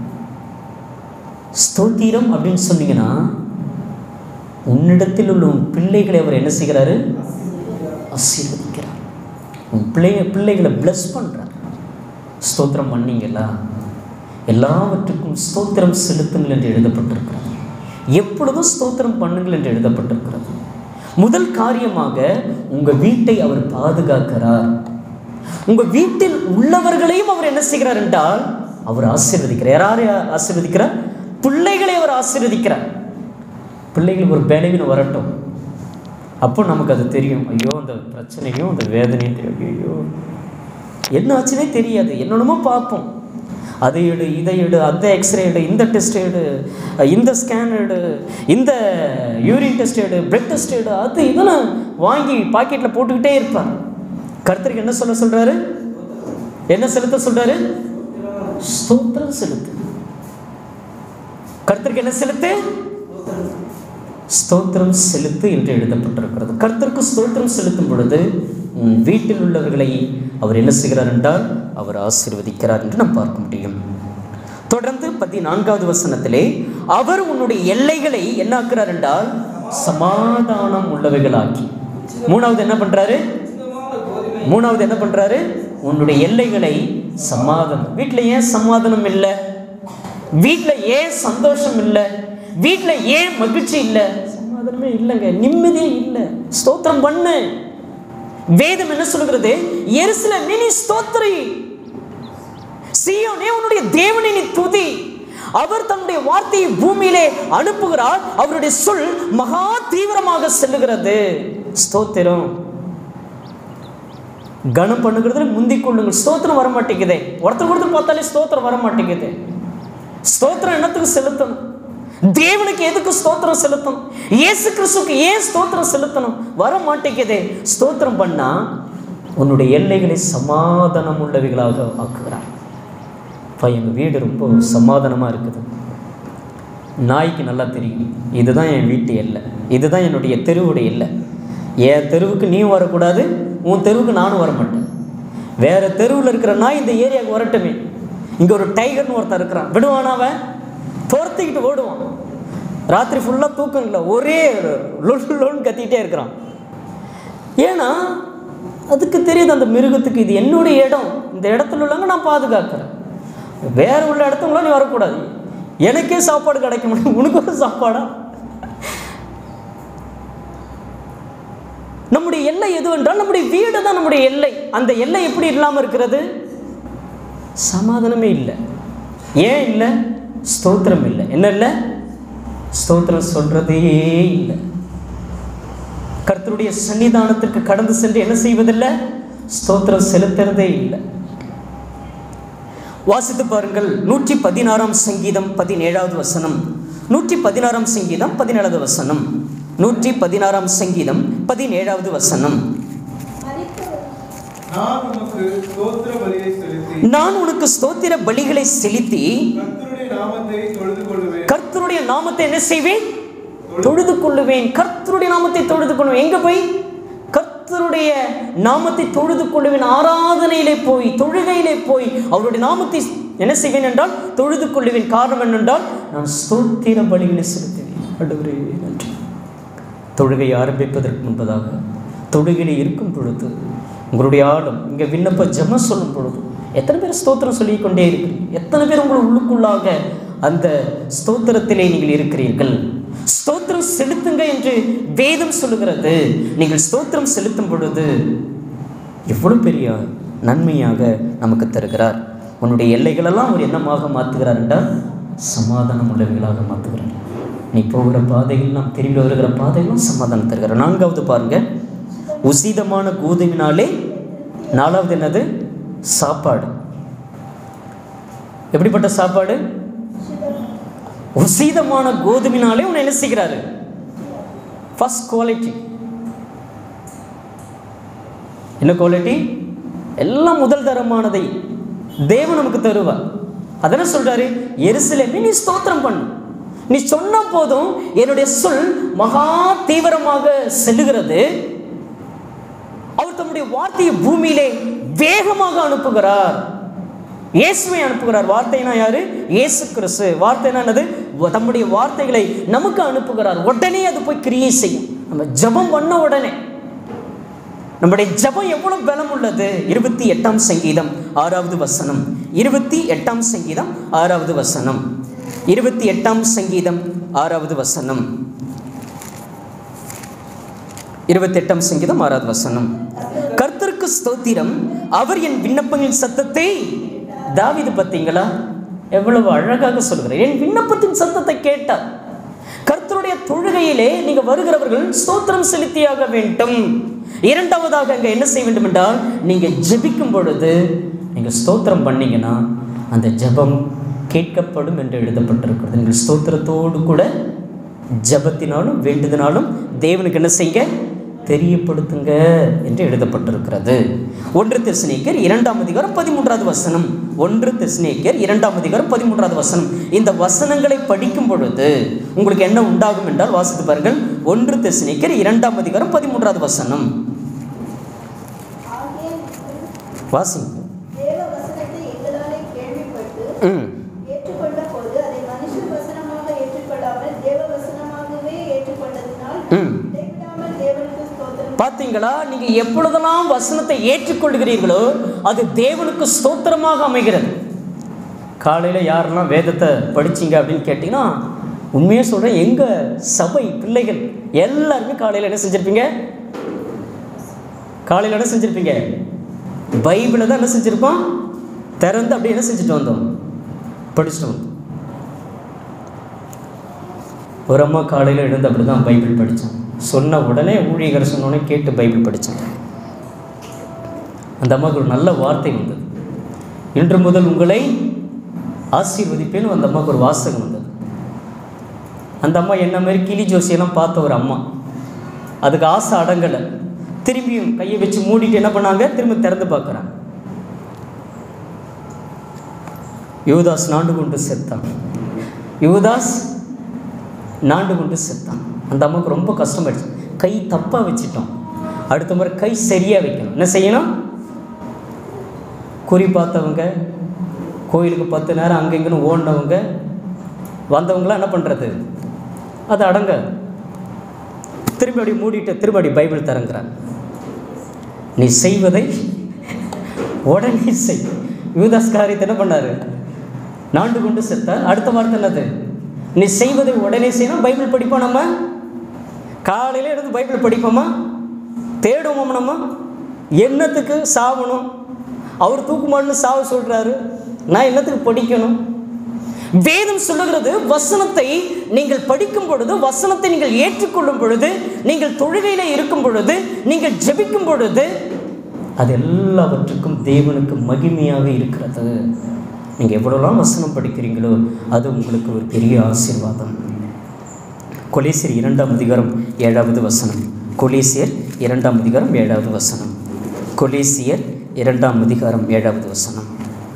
ஸ்தோத்திரம் அப்படின்னு சொன்னீங்கன்னா உன்னிடத்தில் உள்ள உன் பிள்ளைகளை அவர் என்ன செய்கிறாரு? ஆசீர்வதிக்கிறார். உன் பிள்ளைங்க பிள்ளைகளை பிளஸ் பண்ணுறார். ஸ்தோத்திரம் பண்ணீங்களா? எல்லாவற்றுக்கும் ஸ்தோத்திரம் செலுத்துங்கள் என்று எழுதப்பட்டிருக்கிறது. எப்பொழுதும் ஸ்தோத்திரம் பண்ணுங்கள் என்று எழுதப்பட்டிருக்கிறது. முதல் காரியமாக உங்கள் வீட்டை அவர் பாதுகாக்கிறார். உங்கள் வீட்டில் உள்ளவர்களையும் அவர் என்ன செய்கிறார் என்றால் அவர் ஆசீர்வதிக்கிறார். யாரை ஆசீர்வதிக்கிறார்? பிள்ளைகளை அவர் ஆசீர்வதிக்கிறார். பிள்ளைகளுக்கு ஒரு பலவீனம் வரட்டும், அப்போ நமக்கு அது தெரியும். ஐயோ அந்த பிரச்சனையும் அந்த வேதனையும் தெரியும். ஐயோ என்ன ஆச்சுன்னே தெரியாது. என்னென்னமோ பார்ப்போம். அதை எடு, இதை எடு, அந்த எக்ஸ்ரே எடு, இந்த டெஸ்ட் எடு, இந்த ஸ்கேன் எடு, இந்த யூரின் டெஸ்ட் எடு, பிளட் டெஸ்ட் எடு, அது இதெல்லாம் வாங்கி பாக்கெட்டில் போட்டுக்கிட்டே இருப்பார். கர்த்தருக்கு என்ன சொல்ல சொல்கிறாரு? என்ன செலுத்த சொல்கிறாரு? ஸ்தோத்திரம் செலுத்து. கர்த்தருக்கு என்ன செலுத்து? ஸ்தோத்திரம் செலுத்து என்று எழுதப்பட்டிருக்கிறது. கர்த்தருக்கு ஸ்தோத்திரம் செலுத்தும் பொழுது உன் வீட்டில் உள்ளவர்களை அவர் என்ன செய்கிறார் என்றால் அவர் ஆசீர்வதிக்கிறார் என்று நாம் பார்க்க முடியும். தொடர்ந்து பதினான்காவது வசனத்திலே அவர் உன்னுடைய எல்லைகளை என்ன ஆக்குறார் என்றால் சமாதானம் உள்ளவைகளாக்கி. மூணாவது என்ன பண்றாரு? மூணாவது என்ன பண்றாரு? உன்னுடைய எல்லைகளை சமாதானம். வீட்டில் ஏன் சமாதானம் இல்லை? வீட்டில் ஏன் சந்தோஷம் இல்லை? வீட்டில் ஏன் மகிழ்ச்சி இல்லை? சமாதானமே இல்லைங்க, நிம்மதியே இல்லை. ஸ்தோத்திரம் பண்ணு. வேதம் என்ன சொல்கிறது? எருசலேமே நீ ஸ்தோத்திரி, சீயோனே உன்னுடைய தேவனை நீ துதி. அவர் தன்னுடைய வார்த்தையை பூமியிலே அனுப்புகிறார். அவருடைய சொல் மகா தீவிரமாக செல்லுகிறது. ஸ்தோத்திரம் கனம் பண்ணுகிறதுல முந்திக் கொள்ளுங்கள். ஸ்தோத்திரம் வர மாட்டேங்குதே. ஒருத்தர் ஒருத்தர் பார்த்தாலே ஸ்தோத்திரம் வர மாட்டேங்குது. ஸ்தோத்திரம் என்னத்துக்கு செலுத்தணும்? தேவனுக்கு எதுக்கு ஸ்தோத்திரம் செலுத்தணும்? இயேசு கிறிஸ்துவுக்கு ஏன் ஸ்தோத்திரம் செலுத்தணும்? வர மாட்டேங்குதே. ஸ்தோத்திரம் பண்ணா உன்னுடைய எல்லைகளை சமாதானம் உள்ளவைகளாக ஆக்குகிறார். இப்போ எங்கள் வீடு ரொம்ப சமாதானமாக இருக்குது. நாய்க்கு நல்லா தெரியும், இதுதான் என் வீட்டு எல்லை, இதுதான் என்னுடைய தெருவுடைய எல்லை. என் தெருவுக்கு நீயும் வரக்கூடாது, உன் தெருவுக்கு நானும் வரமாட்டேன். வேறு தெருவில் இருக்கிற நாய் இந்த ஏரியாவுக்கு வரட்டுமே. இங்கே ஒரு டைகர்னு ஒருத்தர் இருக்கிறான், விடுவானாவன் துரத்திக்கிட்டு ஓடுவான். ராத்திரி ஃபுல்லாக தூக்கம் இல்லை, ஒரே லொல் லொல்னு கத்திக்கிட்டே இருக்கிறான். ஏன்னா அதுக்கு தெரியுது அந்த மிருகத்துக்கு இது என்னுடைய இடம், இந்த இடத்துல உள்ளவங்க நான் பாதுகாக்கிறேன். வேறு உள்ள இடத்துக்குலாம் நீ வரக்கூடாது. எனக்கே சாப்பாடு கிடைக்க முடியும், உனக்கு ஒரு சாப்பாடா? நம்முடைய எல்லை எது என்றால் நம்முடைய வீடு தான் நம்முடைய எல்லை. அந்த எல்லை எப்படி இல்லாமல் இருக்கிறது? சமாதானமே இல்லை. ஏன் இல்லை? ஸ்தோத்திரம் இல்லை. என்ன இல்லை? ஸ்தோத்திரம் சொல்றதே இல்லை. கர்த்தருடைய சன்னிதானத்திற்கு கடந்து சென்று என்ன செய்வதில்லை? ஸ்தோத்திரம் செலுத்துறதே இல்லை. வாசித்து பாருங்கள். நூற்றி பதினாறாம் சங்கீதம் பதினேழாவது வசனம். நூற்றி பதினாறாம் சங்கீதம் பதினேழாவது வசனம். நூற்றி பதினாறாம் சங்கீதம் பதினேழாவது வசனம். நான் உனக்கு ஸ்தோத்திர பலிகளை செலுத்தி கர்த்தருடைய நாமத்தை என்ன செய்வேன்? தொழுது கொள்ளுவேன். கர்த்தருடைய நாமத்தை தொழுது கொள்வேன். எங்க போய்? கர்த்தருடைய நாமத்தை தொழுது கொள்ளுவேன். ஆராதனையிலே போய், தொழுகையிலே போய் அவருடைய நாமத்தை என்ன செய்வேன் என்றால் தொழுது கொள்ளுவேன். காரணம் என்னென்றால் நான் ஸ்தோத்திர பலிகளை செலுத்துவேன். ஆண்டவரே நன்றி. தொழுகை ஆரம்பிப்பதற்கு முன்பதாக, தொழுகையில் இருக்கும் பொழுது, உங்களுடைய ஆளும் இங்கே விண்ணப்ப ஜெபம் சொல்லும் பொழுது எத்தனை பேர் ஸ்தோத்திரம் சொல்லிக்கொண்டே இருக்கிறீர்கள்? எத்தனை பேர் உங்கள் உள்ளுக்குள்ளாக அந்த ஸ்தோத்திரத்திலே நீங்கள் இருக்கிறீர்கள்? ஸ்தோத்திரம் செலுத்துங்க என்று வேதம் சொல்லுகிறது. நீங்கள் ஸ்தோத்திரம் செலுத்தும் பொழுது எவ்வளவு பெரிய நன்மையாக நமக்கு தருகிறார். உன்னுடைய எல்லைகளெல்லாம் அவர் என்னமாக மாற்றுகிறார் என்றால் சமாதானம் உள்ளவைகளாக மாற்றுகிறார். நீ போகிற பாதைகள், நாம் திரும்பி வருகிற பாதைகளும் சமாதானம் தருகிறார். நான்காவது பாருங்க, உசிதமான கோதுமினாலே. நாலாவது என்னது? சாப்பாடு. எப்படிப்பட்ட சாப்பாடு? உசிதமான கோதுமினாலே உன்னை என்ன செய்கிறாரு? First quality. என்ன குவாலிட்டி? எல்லாம் முதல் தரமானதை தேவன் நமக்கு தருவார். அதென்ன சொல்றாரு? எருசலேமே நீ ஸ்தோத்திரம் பண்ணு. நீ சொன்ன போதும் என்னுடைய சொல் மகா தீவிரமாக செல்லுகிறது. அவர் தம்முடைய வார்த்தையை பூமியிலே வேகமாக அனுப்புகிறார். இயேசுவை அனுப்புகிறார். வார்த்தைனா யாரு? இயேசு கிறிஸ்து. வார்த்தைனா என்னது? தம்முடைய வார்த்தைகளை நமக்கு அனுப்புகிறார். உடனே அது போய் கிரியை செய்யும். நம்ம ஜெபம் பண்ண உடனே நம்முடைய ஜெபம் எவ்வளவு பலம் உள்ளது. இருபத்தி எட்டாம் சங்கீதம் ஆறாவது வசனம். இருபத்தி எட்டாம் சங்கீதம் ஆறாவது வசனம். இருபத்தி எட்டாம் சங்கீதம் ஆறாவது வசனம். இருபத்தி எட்டாம் சங்கீதம் ஆறாவது வசனம். கர்த்தருக்கு ஸ்தோத்திரம், அவர் என் விண்ணப்பங்களின் சத்தத்தை. தாவீது பார்த்தீங்களா எவ்வளவு அழகாக சொல்கிறார். என் விண்ணப்பத்தின் சத்தத்தை கேட்டார். கர்த்தருடைய தொழுகையிலே நீங்க வருகிறவர்கள் ஸ்தோத்திரம் செலுத்தியாக வேண்டும். இரண்டாவதாக அங்க என்ன செய்ய வேண்டும் என்றால், நீங்க ஜெபிக்கும் பொழுது நீங்க ஸ்தோத்திரம் பண்ணீங்கன்னா அந்த ஜெபம் கேட்கப்படும் என்று எழுதப்பட்டிருக்கிறது. நீங்கள் ஸ்தோத்திரத்தோடு கூட ஜெபத்தினாலும் வேண்டுதனாலும் தேவனுக்கு என்ன செய்ய தெரியப்படுத்துங்க என்று எழுதப்பட்டிருக்கிறது. ஒன்று தெசலோனிக்கேயர் இரண்டாம் அதிகாரம் பதிமூன்றாவது வசனம். ஒன்று தெசலோனிக்கேயர் இரண்டாம் அதிகாரம் பதிமூன்றாவது வசனம். இந்த வசனங்களை படிக்கும் பொழுது உங்களுக்கு என்ன உண்டாகும் என்றால், வாசித்து பாருங்கள். ஒன்று தெசலோனிக்கேயர் இரண்டாம் அதிகாரம் பதிமூன்றாவது வசனம். வாசிங்க. ம் பார்த்தீங்களா? நீங்க எப்பொழுதெல்லாம் வசனத்தை ஏற்றுக்கொள்கிறீர்களோ அது தேவனுக்கு ஸ்தோத்திரமாக அமைகிறது. காலையில் யாரெல்லாம் வேதத்தை படிச்சிங்க அப்படின்னு கேட்டிங்கன்னா, உண்மையாக சொல்கிறேன், எங்கள் சபை பிள்ளைகள் எல்லாருமே காலையில் என்ன செஞ்சுருப்பீங்க? காலையில் என்ன செஞ்சுருப்பீங்க? பைபிளை தான் என்ன செஞ்சுருப்போம், திறந்து அப்படி என்ன செஞ்சுட்டு வந்தோம், படிச்சுட்டு வந்தோம். ஒரு அம்மா காலையில் எழுந்து அப்படி தான் பைபிள் படித்தோம். சொன்ன உடனே ஊழியர் சொன்னோடனே கேட்டு பைபிள் படித்தேன். அந்த அம்மாவுக்கு ஒரு நல்ல வார்த்தை வந்தது. இன்று முதல் உங்களை ஆசீர்வதிப்பேன்னு அந்த அம்மாவுக்கு ஒரு வாசகம் வந்தது. அந்த அம்மா என்ன மாதிரி கிளி ஜோசியெல்லாம் பார்த்த ஒரு அம்மா. அதுக்கு ஆசை அடங்கலை. திரும்பியும் கையை வச்சு மூடிட்டு என்ன பண்ணாங்க, திரும்ப திறந்து பார்க்குறாங்க. யூதாஸ் நாண்டு கொண்டு செத்தான். யூதாஸ் நாண்டு கொண்டு செத்தான். அந்த அம்மாவுக்கு ரொம்ப கஷ்டமாயிடுச்சு. கை தப்பாக வச்சுட்டோம், அடுத்த முறை கை சரியாக வைக்கணும். என்ன செய்யணும்? குறி பார்த்தவங்க, கோயிலுக்கு பத்து நேரம் அங்கே இங்கேன்னு ஓடினவங்க வந்தவங்களாம் என்ன பண்ணுறது, அது அடங்க. திரும்பி அப்படி மூடிட்டு திரும்ப அப்படி பைபிள் தரங்குறாங்க. நீ செய்வதை உடனே செய். யூதாஸ் காரியத்தை என்ன பண்ணார், நாண்டு கொண்டு செத்தார். அடுத்த வார்த்தை என்னது, நீ செய்வதை உடனே செய்யணும். பைபிள் படிப்போம். நம்ம காலையில் எடுத்து பைபிள் படிப்போமா, தேடுவோம். நம்ம என்னத்துக்கு சாவணும்? அவர் தூக்குமான்னு சாவ சொல்கிறாரு, நான் என்னத்துக்கு படிக்கணும்? வேதம் சொல்லுகிறது, வசனத்தை நீங்கள் படிக்கும் பொழுது, வசனத்தை நீங்கள் ஏற்றுக்கொள்ளும் பொழுது, நீங்கள் தொழுகையில் இருக்கும் பொழுது, நீங்கள் ஜெபிக்கும் பொழுது, அது எல்லாவற்றுக்கும் தேவனுக்கு மகிமையாக இருக்கிறது. நீங்கள் எவ்வளோலாம் வசனம் படிக்கிறீங்களோ அது உங்களுக்கு ஒரு பெரிய ஆசீர்வாதம். கொலேசியர் இரண்டாம் அதிகாரம் ஏழாவது வசனம். கொலேசியர் இரண்டாம் அதிகாரம் ஏழாவது வசனம். கொலேசியர் இரண்டாம் அதிகாரம் ஏழாவது வசனம்.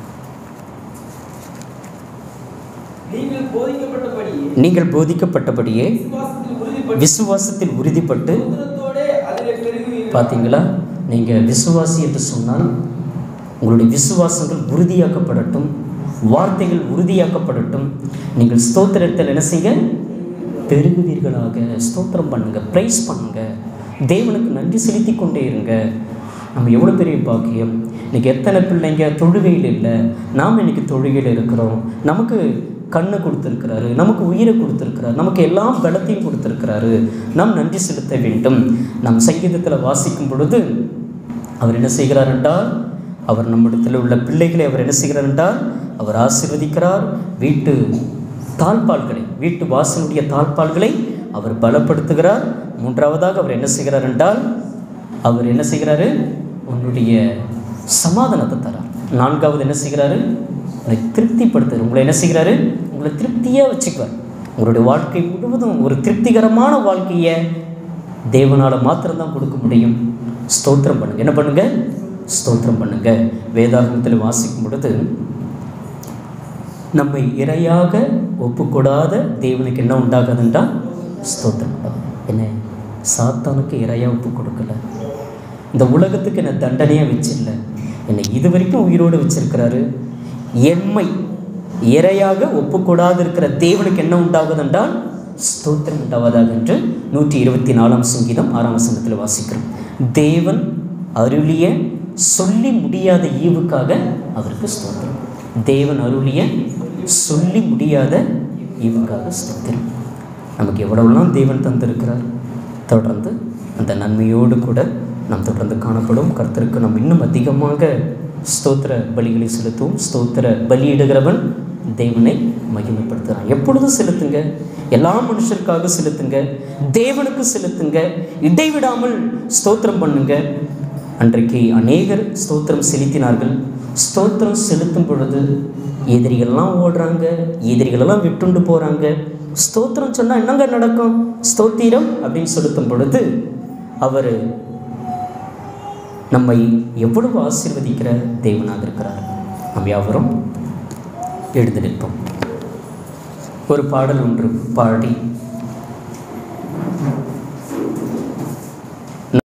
நீங்கள் போதிக்கப்பட்டபடியே விசுவாசத்தில் உறுதிப்பட்டு. பார்த்தீங்களா? நீங்கள் விசுவாசி என்று சொன்னால் உங்களுடைய விசுவாசங்கள் உறுதியாக்கப்படட்டும், வார்த்தைகள் உறுதியாக்கப்படட்டும். நீங்கள் ஸ்தோத்திரத்தில் என்ன செய்ய பெருகுவீர்களாக. ஸ்தோத்திரம் பண்ணுங்க, ப்ரைஸ் பண்ணுங்க, தேவனுக்கு நன்றி செலுத்தி கொண்டே இருங்க. நம்ம எவ்வளோ பெரிய பாக்கியம். இன்றைக்கி எத்தனை பிள்ளைங்க தொழுகையில் இல்லை, நாம் இன்றைக்கி தொழுகையில் இருக்கிறோம். நமக்கு கண்ணை கொடுத்துருக்கிறாரு, நமக்கு உயிரை கொடுத்துருக்கிறாரு, நமக்கு எல்லா பலத்தையும் கொடுத்துருக்கிறாரு. நாம் நன்றி செலுத்த வேண்டும். நம் சங்கீதத்தில் வாசிக்கும் பொழுது அவர் என்ன செய்கிறார் என்றால், அவர் நம்மிடத்தில் உள்ள பிள்ளைகளை அவர் என்ன செய்கிறார் என்றால் அவர் ஆசீர்வதிக்கிறார். வீட்டு தாழ்பால்களை, வீட்டு வாசனுடைய தாழ்பால்களை அவர் பலப்படுத்துகிறார். மூன்றாவதாக அவர் என்ன செய்கிறார் என்றால், அவர் என்ன செய்கிறாரு, உன்னுடைய சமாதானத்தை தரார். நான்காவது என்ன செய்கிறாரு, உங்களை திருப்திப்படுத்துகிறார். உங்களை என்ன செய்கிறாரு, உங்களை திருப்தியாக வச்சுக்குவார். உங்களுடைய வாழ்க்கை முழுவதும் ஒரு திருப்திகரமான வாழ்க்கையை தேவனால் மாத்திரம்தான் கொடுக்க முடியும். ஸ்தோத்திரம் பண்ணுங்க. என்ன பண்ணுங்க? ஸ்தோத்திரம் பண்ணுங்க. வேதாகமத்தில் வாசிக்கும் பொழுது, நம்மை இறையாக ஒப்புக்கூடாத தேவனுக்கு என்ன உண்டாகாதுன்றால் ஸ்தோத்திரம் உண்டாகும். என்ன, சாத்தானுக்கு இறையாக ஒப்பு கொடுக்கல, இந்த உலகத்துக்கு என்னை தண்டனையாக வச்சிடல, என்னை இது வரைக்கும் உயிரோடு வச்சிருக்கிறாரு. எம்மை இறையாக ஒப்புக்கூடாது இருக்கிற தேவனுக்கு என்ன உண்டாகுது என்றால் ஸ்தோத்திரம் உண்டாவதாக என்று நூற்றி இருபத்தி நாலாம் சங்கீதம் ஆறாம் வசனத்தில் வாசிக்கிறோம். தேவன் அருளிய சொல்லி முடியாத ஈவுக்காக அவருக்கு ஸ்தோத்திரம். தேவன் அருளிய சொல்லி முடியாத ஈவுக்காக ஸ்தோத்திரம். நமக்கு எவ்வளவுலாம் தேவன் தந்திருக்கிறார். தொடர்ந்து அந்த நன்மையோடு கூட நாம் தொடர்ந்து காணப்படும். கர்த்தருக்கு நாம் இன்னும் அதிகமாக ஸ்தோத்திர பலிகளை செலுத்துவோம். ஸ்தோத்திர பலியிடுகிறவன் தேவனை மகிமைப்படுத்துகிறான். எப்பொழுதும் செலுத்துங்க, எல்லா மனுஷருக்காக செலுத்துங்க, தேவனுக்கு செலுத்துங்க, இடைவிடாமல் ஸ்தோத்திரம் பண்ணுங்க. அன்றைக்கு அநேகர் ஸ்தோத்திரம் செலுத்தினார்கள். ஸ்தோத்திரம் செலுத்தும் பொழுது எதிரிகள்லாம் ஓடுறாங்க, எதிரிகளெல்லாம் விட்டுண்டு போகிறாங்க. ஸ்தோத்திரம் சொன்னால் என்னங்க நடக்கும்? ஸ்தோத்திரம் அப்படின்னு செலுத்தும் பொழுது அவர் நம்மை எவ்வளவு ஆசீர்வதிக்கிற தேவனாக இருக்கிறார். நாம் யாவரும் எழுந்து நிற்போம். ஒரு பாடல் ஒன்று பாடி